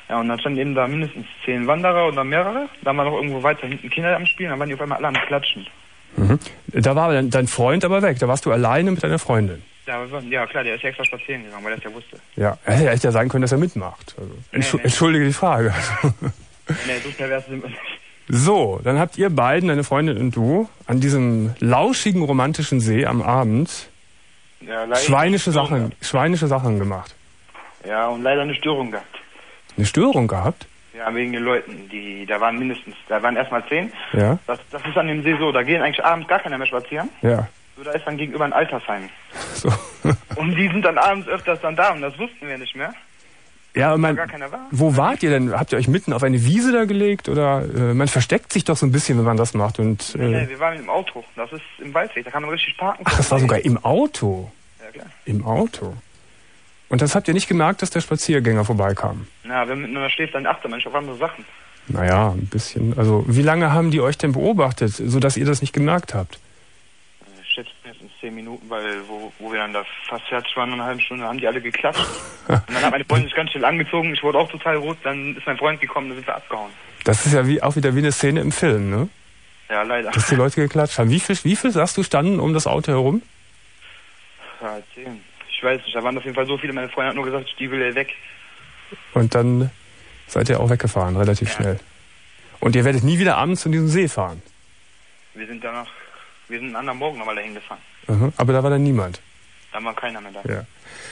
Ja, und dann standen eben da mindestens 10 Wanderer oder mehrere. Dann waren noch irgendwo weiter hinten Kinder am Spielen, dann waren die auf einmal alle am Klatschen. Mhm. Da war dein Freund aber weg, da warst du alleine mit deiner Freundin. Ja klar, der ist ja extra spazieren gegangen, weil er es ja wusste. Ja, er hätte ja sagen können, dass er mitmacht. Also, nee. Entschuldige die Frage. Nee, so pervers sind wir nicht. So, dann habt ihr beiden, deine Freundin und du, an diesem lauschigen romantischen See am Abend schweinische Sachen gemacht. Ja, und leider eine Störung gehabt. Eine Störung gehabt? Ja, wegen den Leuten, da waren erstmal 10. Ja. Das ist an dem See so, da gehen eigentlich abends gar keiner mehr spazieren. Ja. So, da ist dann gegenüber ein Altersheim. So. Und die sind dann abends öfters dann da und das wussten wir nicht mehr. Ja, und gar keiner war. Wo wart ihr denn? Habt ihr euch mitten auf eine Wiese da gelegt? Oder man versteckt sich doch so ein bisschen, wenn man das macht. Und, nee, wir waren im Auto. Das ist im Waldweg, da kann man richtig parken. Ach, das war sogar im Auto? Ja, klar. Im Auto? Und das habt ihr nicht gemerkt, dass der Spaziergänger vorbeikam? Na, wenn man miteinander schläft, dann achtet man nicht auf andere Sachen. Naja, ein bisschen. Also, wie lange haben die euch denn beobachtet, sodass ihr das nicht gemerkt habt? Ich schätze mindestens 10 Minuten, weil wo wir dann da fast fertig waren, eine halbe Stunde, haben die alle geklatscht. Und dann hat meine Freundin sich ganz schnell angezogen, ich wurde auch total rot, dann ist mein Freund gekommen, dann sind wir abgehauen. Das ist ja auch wieder wie eine Szene im Film, ne? Ja, leider. Dass die Leute geklatscht haben. Wie viel, sagst du, standen um das Auto herum? Ja, 10. Ich weiß nicht, da waren auf jeden Fall so viele. Meine Freundin hat nur gesagt, die will weg. Und dann seid ihr auch weggefahren, relativ schnell. Und ihr werdet nie wieder abends in diesen See fahren? Wir sind einen anderen Morgen nochmal dahin gefahren. Aha, aber da war dann niemand? Da war keiner mehr da. Ja.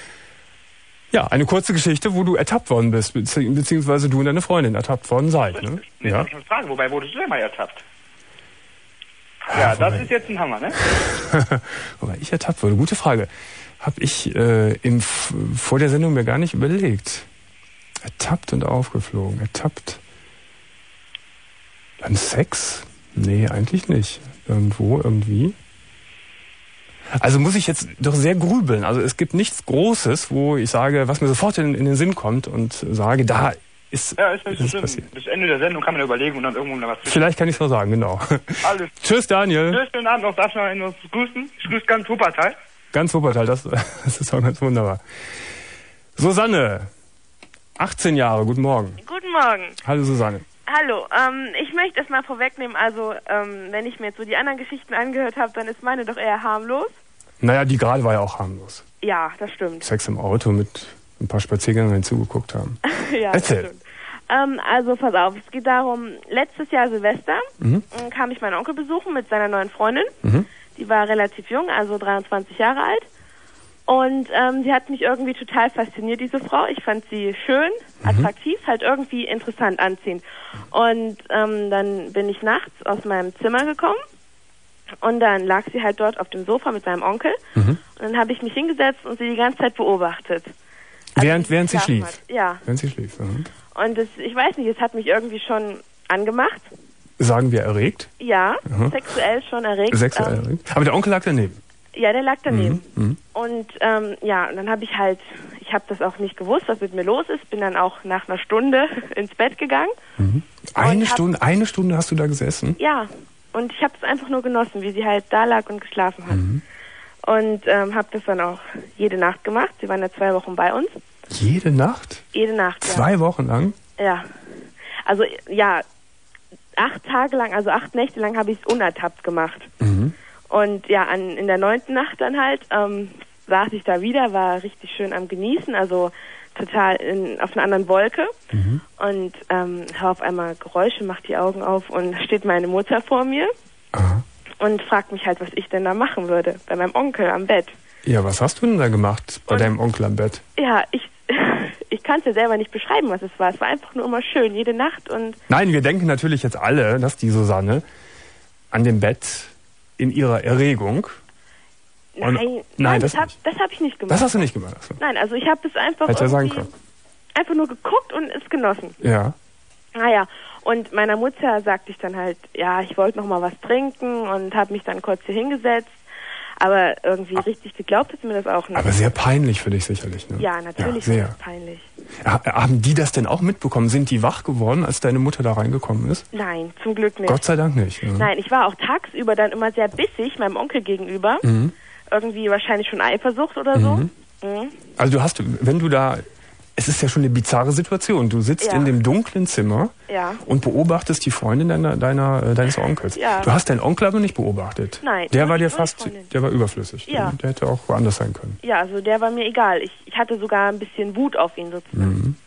Ja, eine kurze Geschichte, wo du ertappt worden bist, beziehungsweise du und deine Freundin ertappt worden seid. Ne? Jetzt habe ich eine Frage, wobei wurdest du denn mal ertappt? Ja, das ist jetzt ein Hammer, ne? Wobei ich ertappt wurde, gute Frage. Habe ich vor der Sendung mir gar nicht überlegt. Ertappt und aufgeflogen. Ertappt. Beim Sex? Nee, eigentlich nicht. Irgendwo, irgendwie. Also muss ich jetzt doch sehr grübeln. Also es gibt nichts Großes, wo ich sage, was mir sofort in den Sinn kommt und sage, da ist. Ja, ist nicht so schlimm. Passiert. Bis Ende der Sendung kann man überlegen und dann irgendwo noch was. Vielleicht kann ich es noch sagen, genau. Alles. Tschüss, Daniel. Tschüss, schönen Abend noch. Darf ich noch einen grüßen? Ich grüße ganz Wuppertal. Ganz Wuppertal, das ist auch ganz wunderbar. Susanne, 18 Jahre, guten Morgen. Guten Morgen. Hallo Susanne. Hallo, ich möchte es mal vorwegnehmen, also wenn ich mir jetzt so die anderen Geschichten angehört habe, dann ist meine doch eher harmlos. Naja, die gerade war ja auch harmlos. Ja, das stimmt. Sex im Auto mit ein paar Spaziergängern zugeguckt haben. Ja, erzähl. Das stimmt. Also pass auf, es geht darum, letztes Jahr Silvester kam ich meinen Onkel besuchen mit seiner neuen Freundin. Die war relativ jung, also 23 Jahre alt. Und sie hat mich irgendwie total fasziniert, diese Frau. Ich fand sie schön, attraktiv, halt irgendwie interessant anziehend. Und dann bin ich nachts aus meinem Zimmer gekommen und dann lag sie halt dort auf dem Sofa mit meinem Onkel. Und dann habe ich mich hingesetzt und sie die ganze Zeit beobachtet. Also während sie schlief? Ja. Während sie schlief, Und ich weiß nicht, es hat mich irgendwie schon angemacht. Sagen wir erregt? Ja, sexuell schon erregt. Sexuell erregt. Aber der Onkel lag daneben? Ja, der lag daneben. Und ja, und dann habe ich habe das auch nicht gewusst, was mit mir los ist, bin dann auch nach einer Stunde ins Bett gegangen. Eine Stunde hast du da gesessen? Ja, und ich habe es einfach nur genossen, wie sie halt da lag und geschlafen hat. Und habe das dann auch jede Nacht gemacht. Sie waren ja 2 Wochen bei uns. Jede Nacht? Jede Nacht, 2 Wochen lang? Ja. Also, ja, 8 Tage lang, also 8 Nächte lang habe ich es unertappt gemacht. Und ja, in der 9. Nacht dann halt saß ich da wieder, war richtig schön am Genießen, also total auf einer anderen Wolke. Und höre auf einmal Geräusche, mach die Augen auf und steht meine Mutter vor mir und fragt mich halt, was ich denn da machen würde, bei meinem Onkel am Bett. Ja, was hast du denn da gemacht bei deinem Onkel am Bett? Ja, ich kann es ja selber nicht beschreiben, was es war. Es war einfach nur immer schön, jede Nacht. Und nein, wir denken natürlich jetzt alle, dass die Susanne an dem Bett in ihrer Erregung... Nein, das hab ich nicht gemacht. Das hast du nicht gemacht? So. Nein, also ich habe es einfach einfach nur geguckt und es genossen. Ja. Naja, und meiner Mutter sagte ich dann halt, ja, ich wollte noch mal was trinken und habe mich dann kurz hier hingesetzt. Aber irgendwie richtig geglaubt hat sie mir das auch nicht. Aber sehr peinlich für dich sicherlich, ne? Ja, natürlich ja, sehr. War das peinlich. Haben die das denn auch mitbekommen? Sind die wach geworden, als deine Mutter da reingekommen ist? Nein, zum Glück nicht. Gott sei Dank nicht. Ja. Nein, ich war auch tagsüber dann immer sehr bissig meinem Onkel gegenüber. Irgendwie wahrscheinlich schon Eifersucht oder so. Also du hast, wenn du da es ist ja schon eine bizarre Situation. Du sitzt in dem dunklen Zimmer und beobachtest die Freundin deines Onkels. Ja. Du hast deinen Onkel aber nicht beobachtet. Nein. Der war dir der war überflüssig. Ja. Der hätte auch woanders sein können. Ja, also der war mir egal. Ich hatte sogar ein bisschen Wut auf ihn sozusagen.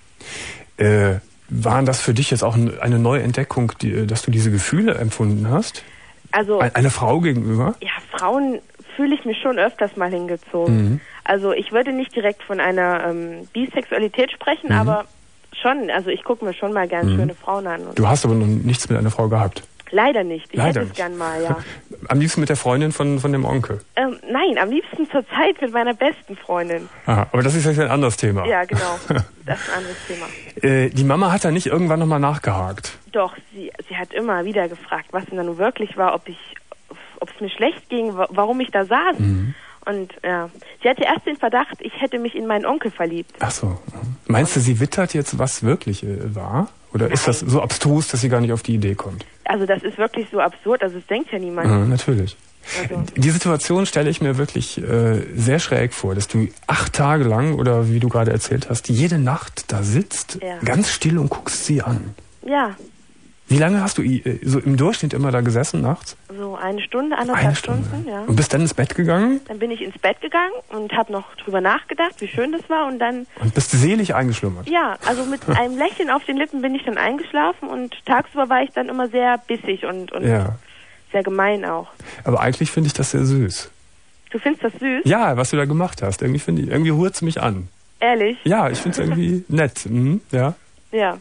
Waren das für dich jetzt auch eine neue Entdeckung, dass du diese Gefühle empfunden hast? Also eine Frau gegenüber? Ja, Frauen fühle ich mich schon öfters mal hingezogen. Also ich würde nicht direkt von einer Bisexualität sprechen, aber schon, also ich gucke mir schon mal gern schöne Frauen an. Du hast aber noch nichts mit einer Frau gehabt? Leider nicht. Ich hätte es gern mal, ja. Am liebsten mit der Freundin von dem Onkel? Nein, am liebsten zur Zeit mit meiner besten Freundin. Aha, aber das ist jetzt ein anderes Thema. Ja, genau. Das ist ein anderes Thema. Die Mama hat da nicht irgendwann nochmal nachgehakt? Doch, sie hat immer wieder gefragt, was denn da nun wirklich war, ob es mir schlecht ging, warum ich da saß. Und sie hatte erst den Verdacht, ich hätte mich in meinen Onkel verliebt. Ach so. Meinst du, sie wittert jetzt, was wirklich war? Oder ist das so abstrus, dass sie gar nicht auf die Idee kommt? Also das ist wirklich so absurd, also es denkt ja niemand. Natürlich. Also. Die Situation stelle ich mir wirklich sehr schräg vor, dass du 8 Tage lang, oder wie du gerade erzählt hast, jede Nacht da sitzt, ganz still und guckst sie an. Ja. Wie lange hast du so im Durchschnitt immer da gesessen nachts? So 1 Stunde, 1,5 Stunden, ja. Und bist dann ins Bett gegangen? Dann bin ich ins Bett gegangen und habe noch drüber nachgedacht, wie schön das war und dann... Und bist selig eingeschlummert? Ja, also mit einem Lächeln auf den Lippen bin ich dann eingeschlafen und tagsüber war ich dann immer sehr bissig und sehr gemein auch. Aber eigentlich finde ich das sehr süß. Du findest das süß? Ja, was du da gemacht hast. Irgendwie rührt es mich an. Ehrlich? Ja, ich finde es irgendwie nett. Ja. Ja.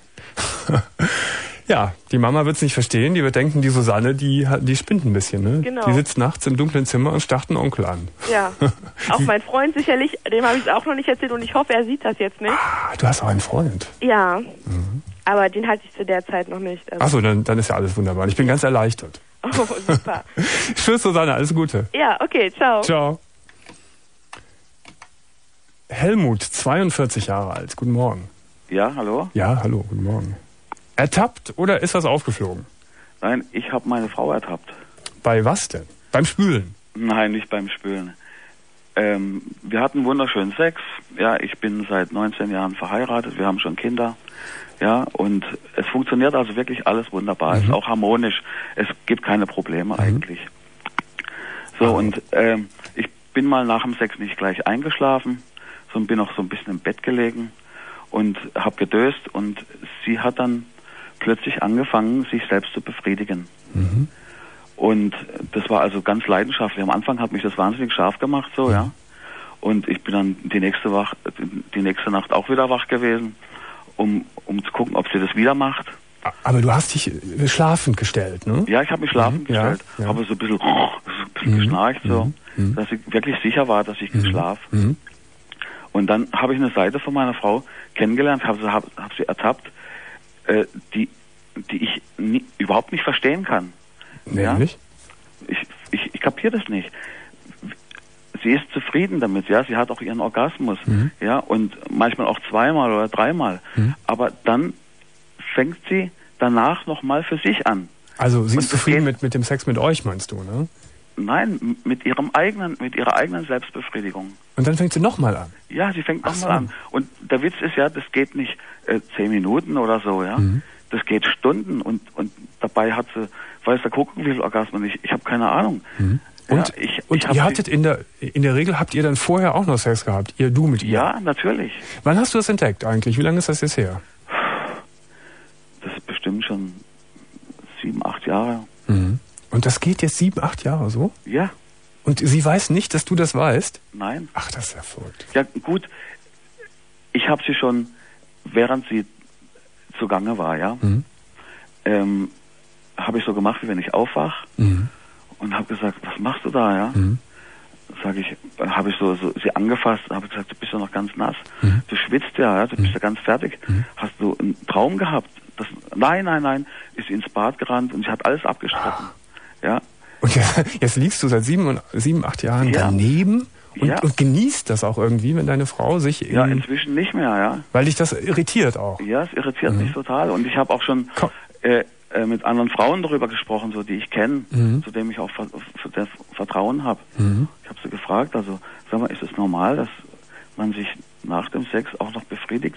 Ja, die Mama wird es nicht verstehen, die wird denken, die Susanne, die spinnt ein bisschen, ne? Genau. Die sitzt nachts im dunklen Zimmer und starrt einen Onkel an. Ja, auch mein Freund sicherlich, dem habe ich es auch noch nicht erzählt und ich hoffe, er sieht das jetzt nicht. Ah, du hast auch einen Freund? Ja, aber den hatte ich zu der Zeit noch nicht. Also. Achso, dann ist ja alles wunderbar. Ich bin ganz erleichtert. Oh, super. Tschüss, Susanne, alles Gute. Ja, okay, ciao. Ciao. Helmut, 42 Jahre alt, guten Morgen. Ja, hallo? Ja, hallo, guten Morgen. Ertappt oder ist was aufgeflogen? Nein, ich habe meine Frau ertappt. Bei was denn? Beim Spülen? Nein, nicht beim Spülen. Wir hatten wunderschönen Sex. Ja, ich bin seit 19 Jahren verheiratet. Wir haben schon Kinder. Ja, und es funktioniert also wirklich alles wunderbar. Es ist auch harmonisch. Es gibt keine Probleme eigentlich. So, und ich bin mal nach dem Sex nicht gleich eingeschlafen, sondern bin auch so ein bisschen im Bett gelegen und habe gedöst und sie hat dann plötzlich angefangen, sich selbst zu befriedigen. Und das war also ganz leidenschaftlich. Am Anfang hat mich das wahnsinnig scharf gemacht, so, ja. Und ich bin dann die nächste Nacht auch wieder wach gewesen, um zu gucken, ob sie das wieder macht. Aber du hast dich schlafend gestellt, ne? Ja, ich habe mich schlafend gestellt, habe so ein bisschen geschnarcht, so, dass ich wirklich sicher war, dass ich geschlafen. Und dann habe ich eine Seite von meiner Frau kennengelernt, habe sie ertappt, die ich überhaupt nicht verstehen kann. Nämlich? Ja? Ich kapiere das nicht. Sie ist zufrieden damit, ja, sie hat auch ihren Orgasmus, ja, und manchmal auch 2-mal oder 3-mal. Aber dann fängt sie danach nochmal für sich an. Also sie ist zufrieden mit dem Sex mit euch, meinst du, ne? Nein, mit ihrer eigenen Selbstbefriedigung. Und dann fängt sie nochmal an? Ja, sie fängt nochmal an. Und der Witz ist ja, das geht nicht 10 Minuten oder so, ja. Das geht Stunden und dabei hat sie, weiß der Kuckuck, wie viel Orgasmen, ich habe keine Ahnung. Und, ja, ihr hattet in der Regel habt ihr dann vorher auch noch Sex gehabt? Du mit ihr? Ja, natürlich. Wann hast du das entdeckt eigentlich? Wie lange ist das jetzt her? Das ist bestimmt schon 7, 8 Jahre. Und das geht jetzt 7, 8 Jahre so? Ja. Und sie weiß nicht, dass du das weißt? Nein. Ach, das ist ja verrückt. Ja, gut. Ich habe sie schon, während sie zugange war, ja, habe ich so gemacht, wie wenn ich aufwach und habe gesagt, was machst du da, ja? Sage ich, habe ich so sie angefasst, habe gesagt, du bist ja noch ganz nass, du schwitzt ja, du bist ja ganz fertig. Hast du einen Traum gehabt? Nein, ist sie ins Bad gerannt und sie hat alles abgestritten, ja. Und jetzt liegst du seit 7, 8 Jahren daneben und genießt das auch irgendwie, wenn deine Frau sich... Ja, inzwischen nicht mehr, ja. Weil dich das irritiert auch. Ja, es irritiert mich total. Und ich habe auch schon mit anderen Frauen darüber gesprochen, so die ich kenne, zu denen ich auch Vertrauen habe. Ich habe sie gefragt, also sag mal, ist es normal, dass man sich nach dem Sex auch noch befriedigt.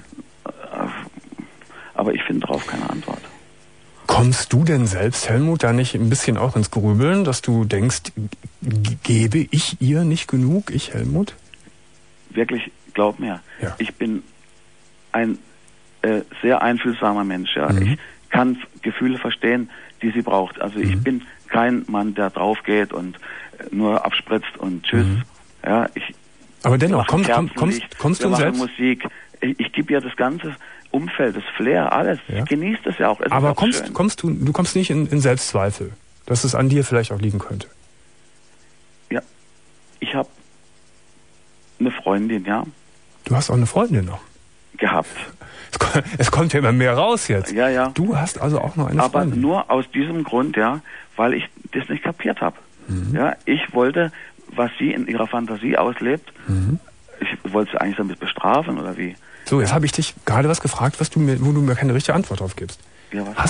Aber ich finde darauf keine Antwort. Kommst du denn selbst, Helmut, da nicht ein bisschen auch ins Grübeln, dass du denkst, gebe ich ihr nicht genug, ich Helmut? Wirklich, glaub mir, ja. Ich bin ein sehr einfühlsamer Mensch. Ja. Ich kann Gefühle verstehen, die sie braucht. Also ich bin kein Mann, der drauf geht und nur abspritzt und tschüss. Ja, aber dennoch, kommst du selbst? Musik. Ich gebe ihr das ganze Umfeld, das Flair, alles. Ja. Ich genieße das ja auch. Aber du kommst nicht in Selbstzweifel, dass es an dir vielleicht auch liegen könnte? Ja, ich habe eine Freundin, ja. Du hast auch eine Freundin noch? Gehabt. Es kommt ja immer mehr raus jetzt. Ja, ja. Du hast also auch noch eine Freundin. Aber nur aus diesem Grund, ja, weil ich das nicht kapiert habe. Ja, ich wollte, was sie in ihrer Fantasie auslebt, ich wollte sie eigentlich damit bestrafen oder wie? So, jetzt habe ich dich gerade was gefragt, wo du mir keine richtige Antwort drauf gibst. Ja, was?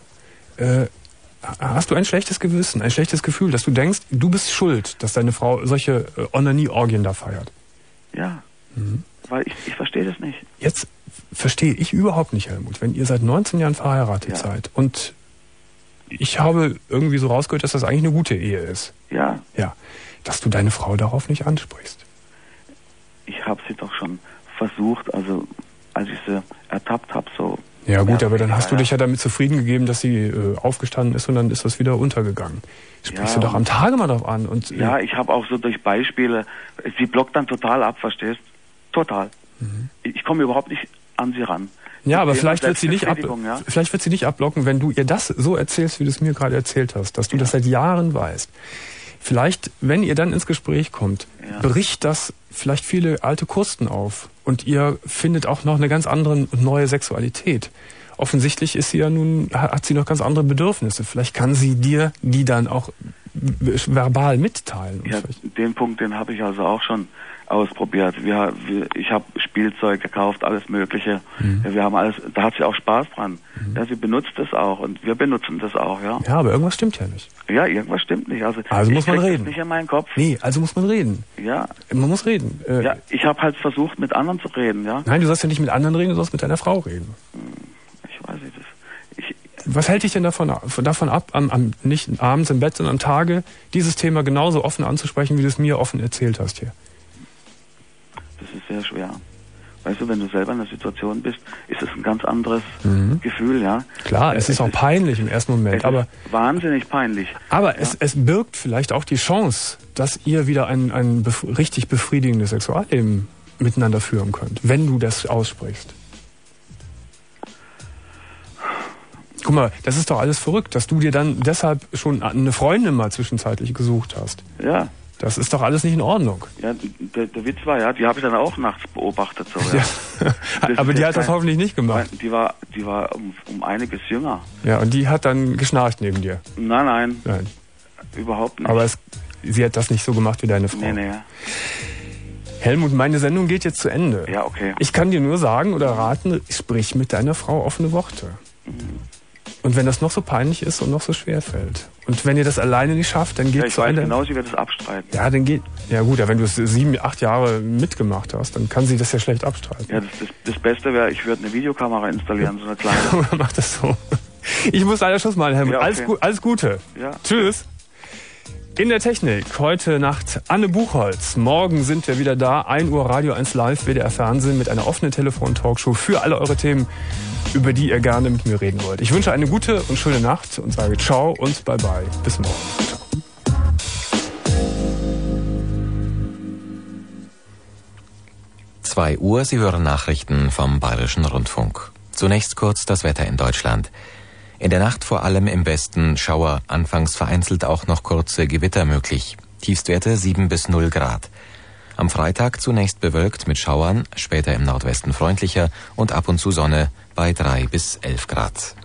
Hast du ein schlechtes Gewissen, ein schlechtes Gefühl, dass du denkst, du bist schuld, dass deine Frau solche Onanie-Orgien da feiert? Ja, weil ich verstehe das nicht. Jetzt verstehe ich überhaupt nicht, Helmut, wenn ihr seit 19 Jahren verheiratet seid und ich habe irgendwie so rausgehört, dass das eigentlich eine gute Ehe ist. Ja. Ja, dass du deine Frau darauf nicht ansprichst. Ich habe sie doch schon versucht, also als ich sie ertappt habe, so. Ja gut, aber dann hast du dich ja damit zufrieden gegeben, dass sie aufgestanden ist und dann ist das wieder untergegangen. Sprichst du doch am Tage mal drauf an. Und, ja, ich habe auch so durch Beispiele, sie blockt dann total ab, verstehst? Total. Ich komme überhaupt nicht an sie ran. Ja, aber vielleicht wird sie nicht abblocken, wenn du ihr das so erzählst, wie du es mir gerade erzählt hast, dass du das seit Jahren weißt. Vielleicht, wenn ihr dann ins Gespräch kommt, bricht das vielleicht viele alte Krusten auf und ihr findet auch noch eine ganz andere und neue Sexualität. Offensichtlich ist sie ja hat sie noch ganz andere Bedürfnisse. Vielleicht kann sie dir die dann auch verbal mitteilen. Ja, den Punkt, den habe ich also auch schon ausprobiert. Ich habe Spielzeug gekauft, alles Mögliche. Ja, wir haben alles, da hat sie auch Spaß dran. Ja, sie benutzt es auch und wir benutzen das auch, ja. Ja, aber irgendwas stimmt ja nicht. Ja, irgendwas stimmt nicht. Also muss man reden. Das nicht in meinen Kopf. Nee, also muss man reden. Ja. Man muss reden. Ja, ich habe halt versucht, mit anderen zu reden, ja. Nein, du sollst ja nicht mit anderen reden, du sollst mit deiner Frau reden. Ich weiß nicht, was hält dich denn davon ab, nicht abends im Bett, sondern am Tage, dieses Thema genauso offen anzusprechen, wie du es mir offen erzählt hast hier? Das ist sehr schwer. Weißt du, wenn du selber in der Situation bist, ist es ein ganz anderes Gefühl, ja. Klar, es ist auch peinlich im ersten Moment, aber wahnsinnig peinlich. Aber ja? es birgt vielleicht auch die Chance, dass ihr wieder ein richtig befriedigendes Sexualleben miteinander führen könnt, wenn du das aussprichst. Guck mal, das ist doch alles verrückt, dass du dir dann deshalb schon eine Freundin mal zwischenzeitlich gesucht hast. Ja. Das ist doch alles nicht in Ordnung. Ja, der Witz war ja, die habe ich dann auch nachts beobachtet. So, ja. Aber die hat das hoffentlich nicht gemacht. Die war um einiges jünger. Ja, und die hat dann geschnarcht neben dir? Nein. Überhaupt nicht. Aber sie hat das nicht so gemacht wie deine Frau? Nee. Helmut, meine Sendung geht jetzt zu Ende. Ja, okay. Ich kann dir nur sagen oder raten, sprich mit deiner Frau offene Worte. Und wenn das noch so peinlich ist und noch so schwer fällt. Und wenn ihr das alleine nicht schafft, dann geht ich weiß genau, sie wird es abstreiten. Ja, dann geht. Ja gut, wenn du es 7, 8 Jahre mitgemacht hast, dann kann sie das ja schlecht abstreiten. Ja, das Beste wäre, ich würde eine Videokamera installieren, so eine kleine. Mach das so. Ich muss leider Schluss machen, Helmut. Ja, okay. Alles Gute. Ja. Tschüss. In der Technik heute Nacht Anne Buchholz. Morgen sind wir wieder da. 1 Uhr Radio 1 Live, WDR Fernsehen mit einer offenen Telefon-Talkshow für alle eure Themen, über die ihr gerne mit mir reden wollt. Ich wünsche eine gute und schöne Nacht und sage ciao und bye bye. Bis morgen. Ciao. 2 Uhr, Sie hören Nachrichten vom Bayerischen Rundfunk. Zunächst kurz das Wetter in Deutschland. In der Nacht vor allem im Westen Schauer, anfangs vereinzelt auch noch kurze Gewitter möglich. Tiefstwerte 7 bis 0 Grad. Am Freitag zunächst bewölkt mit Schauern, später im Nordwesten freundlicher und ab und zu Sonne bei 3 bis 11 Grad.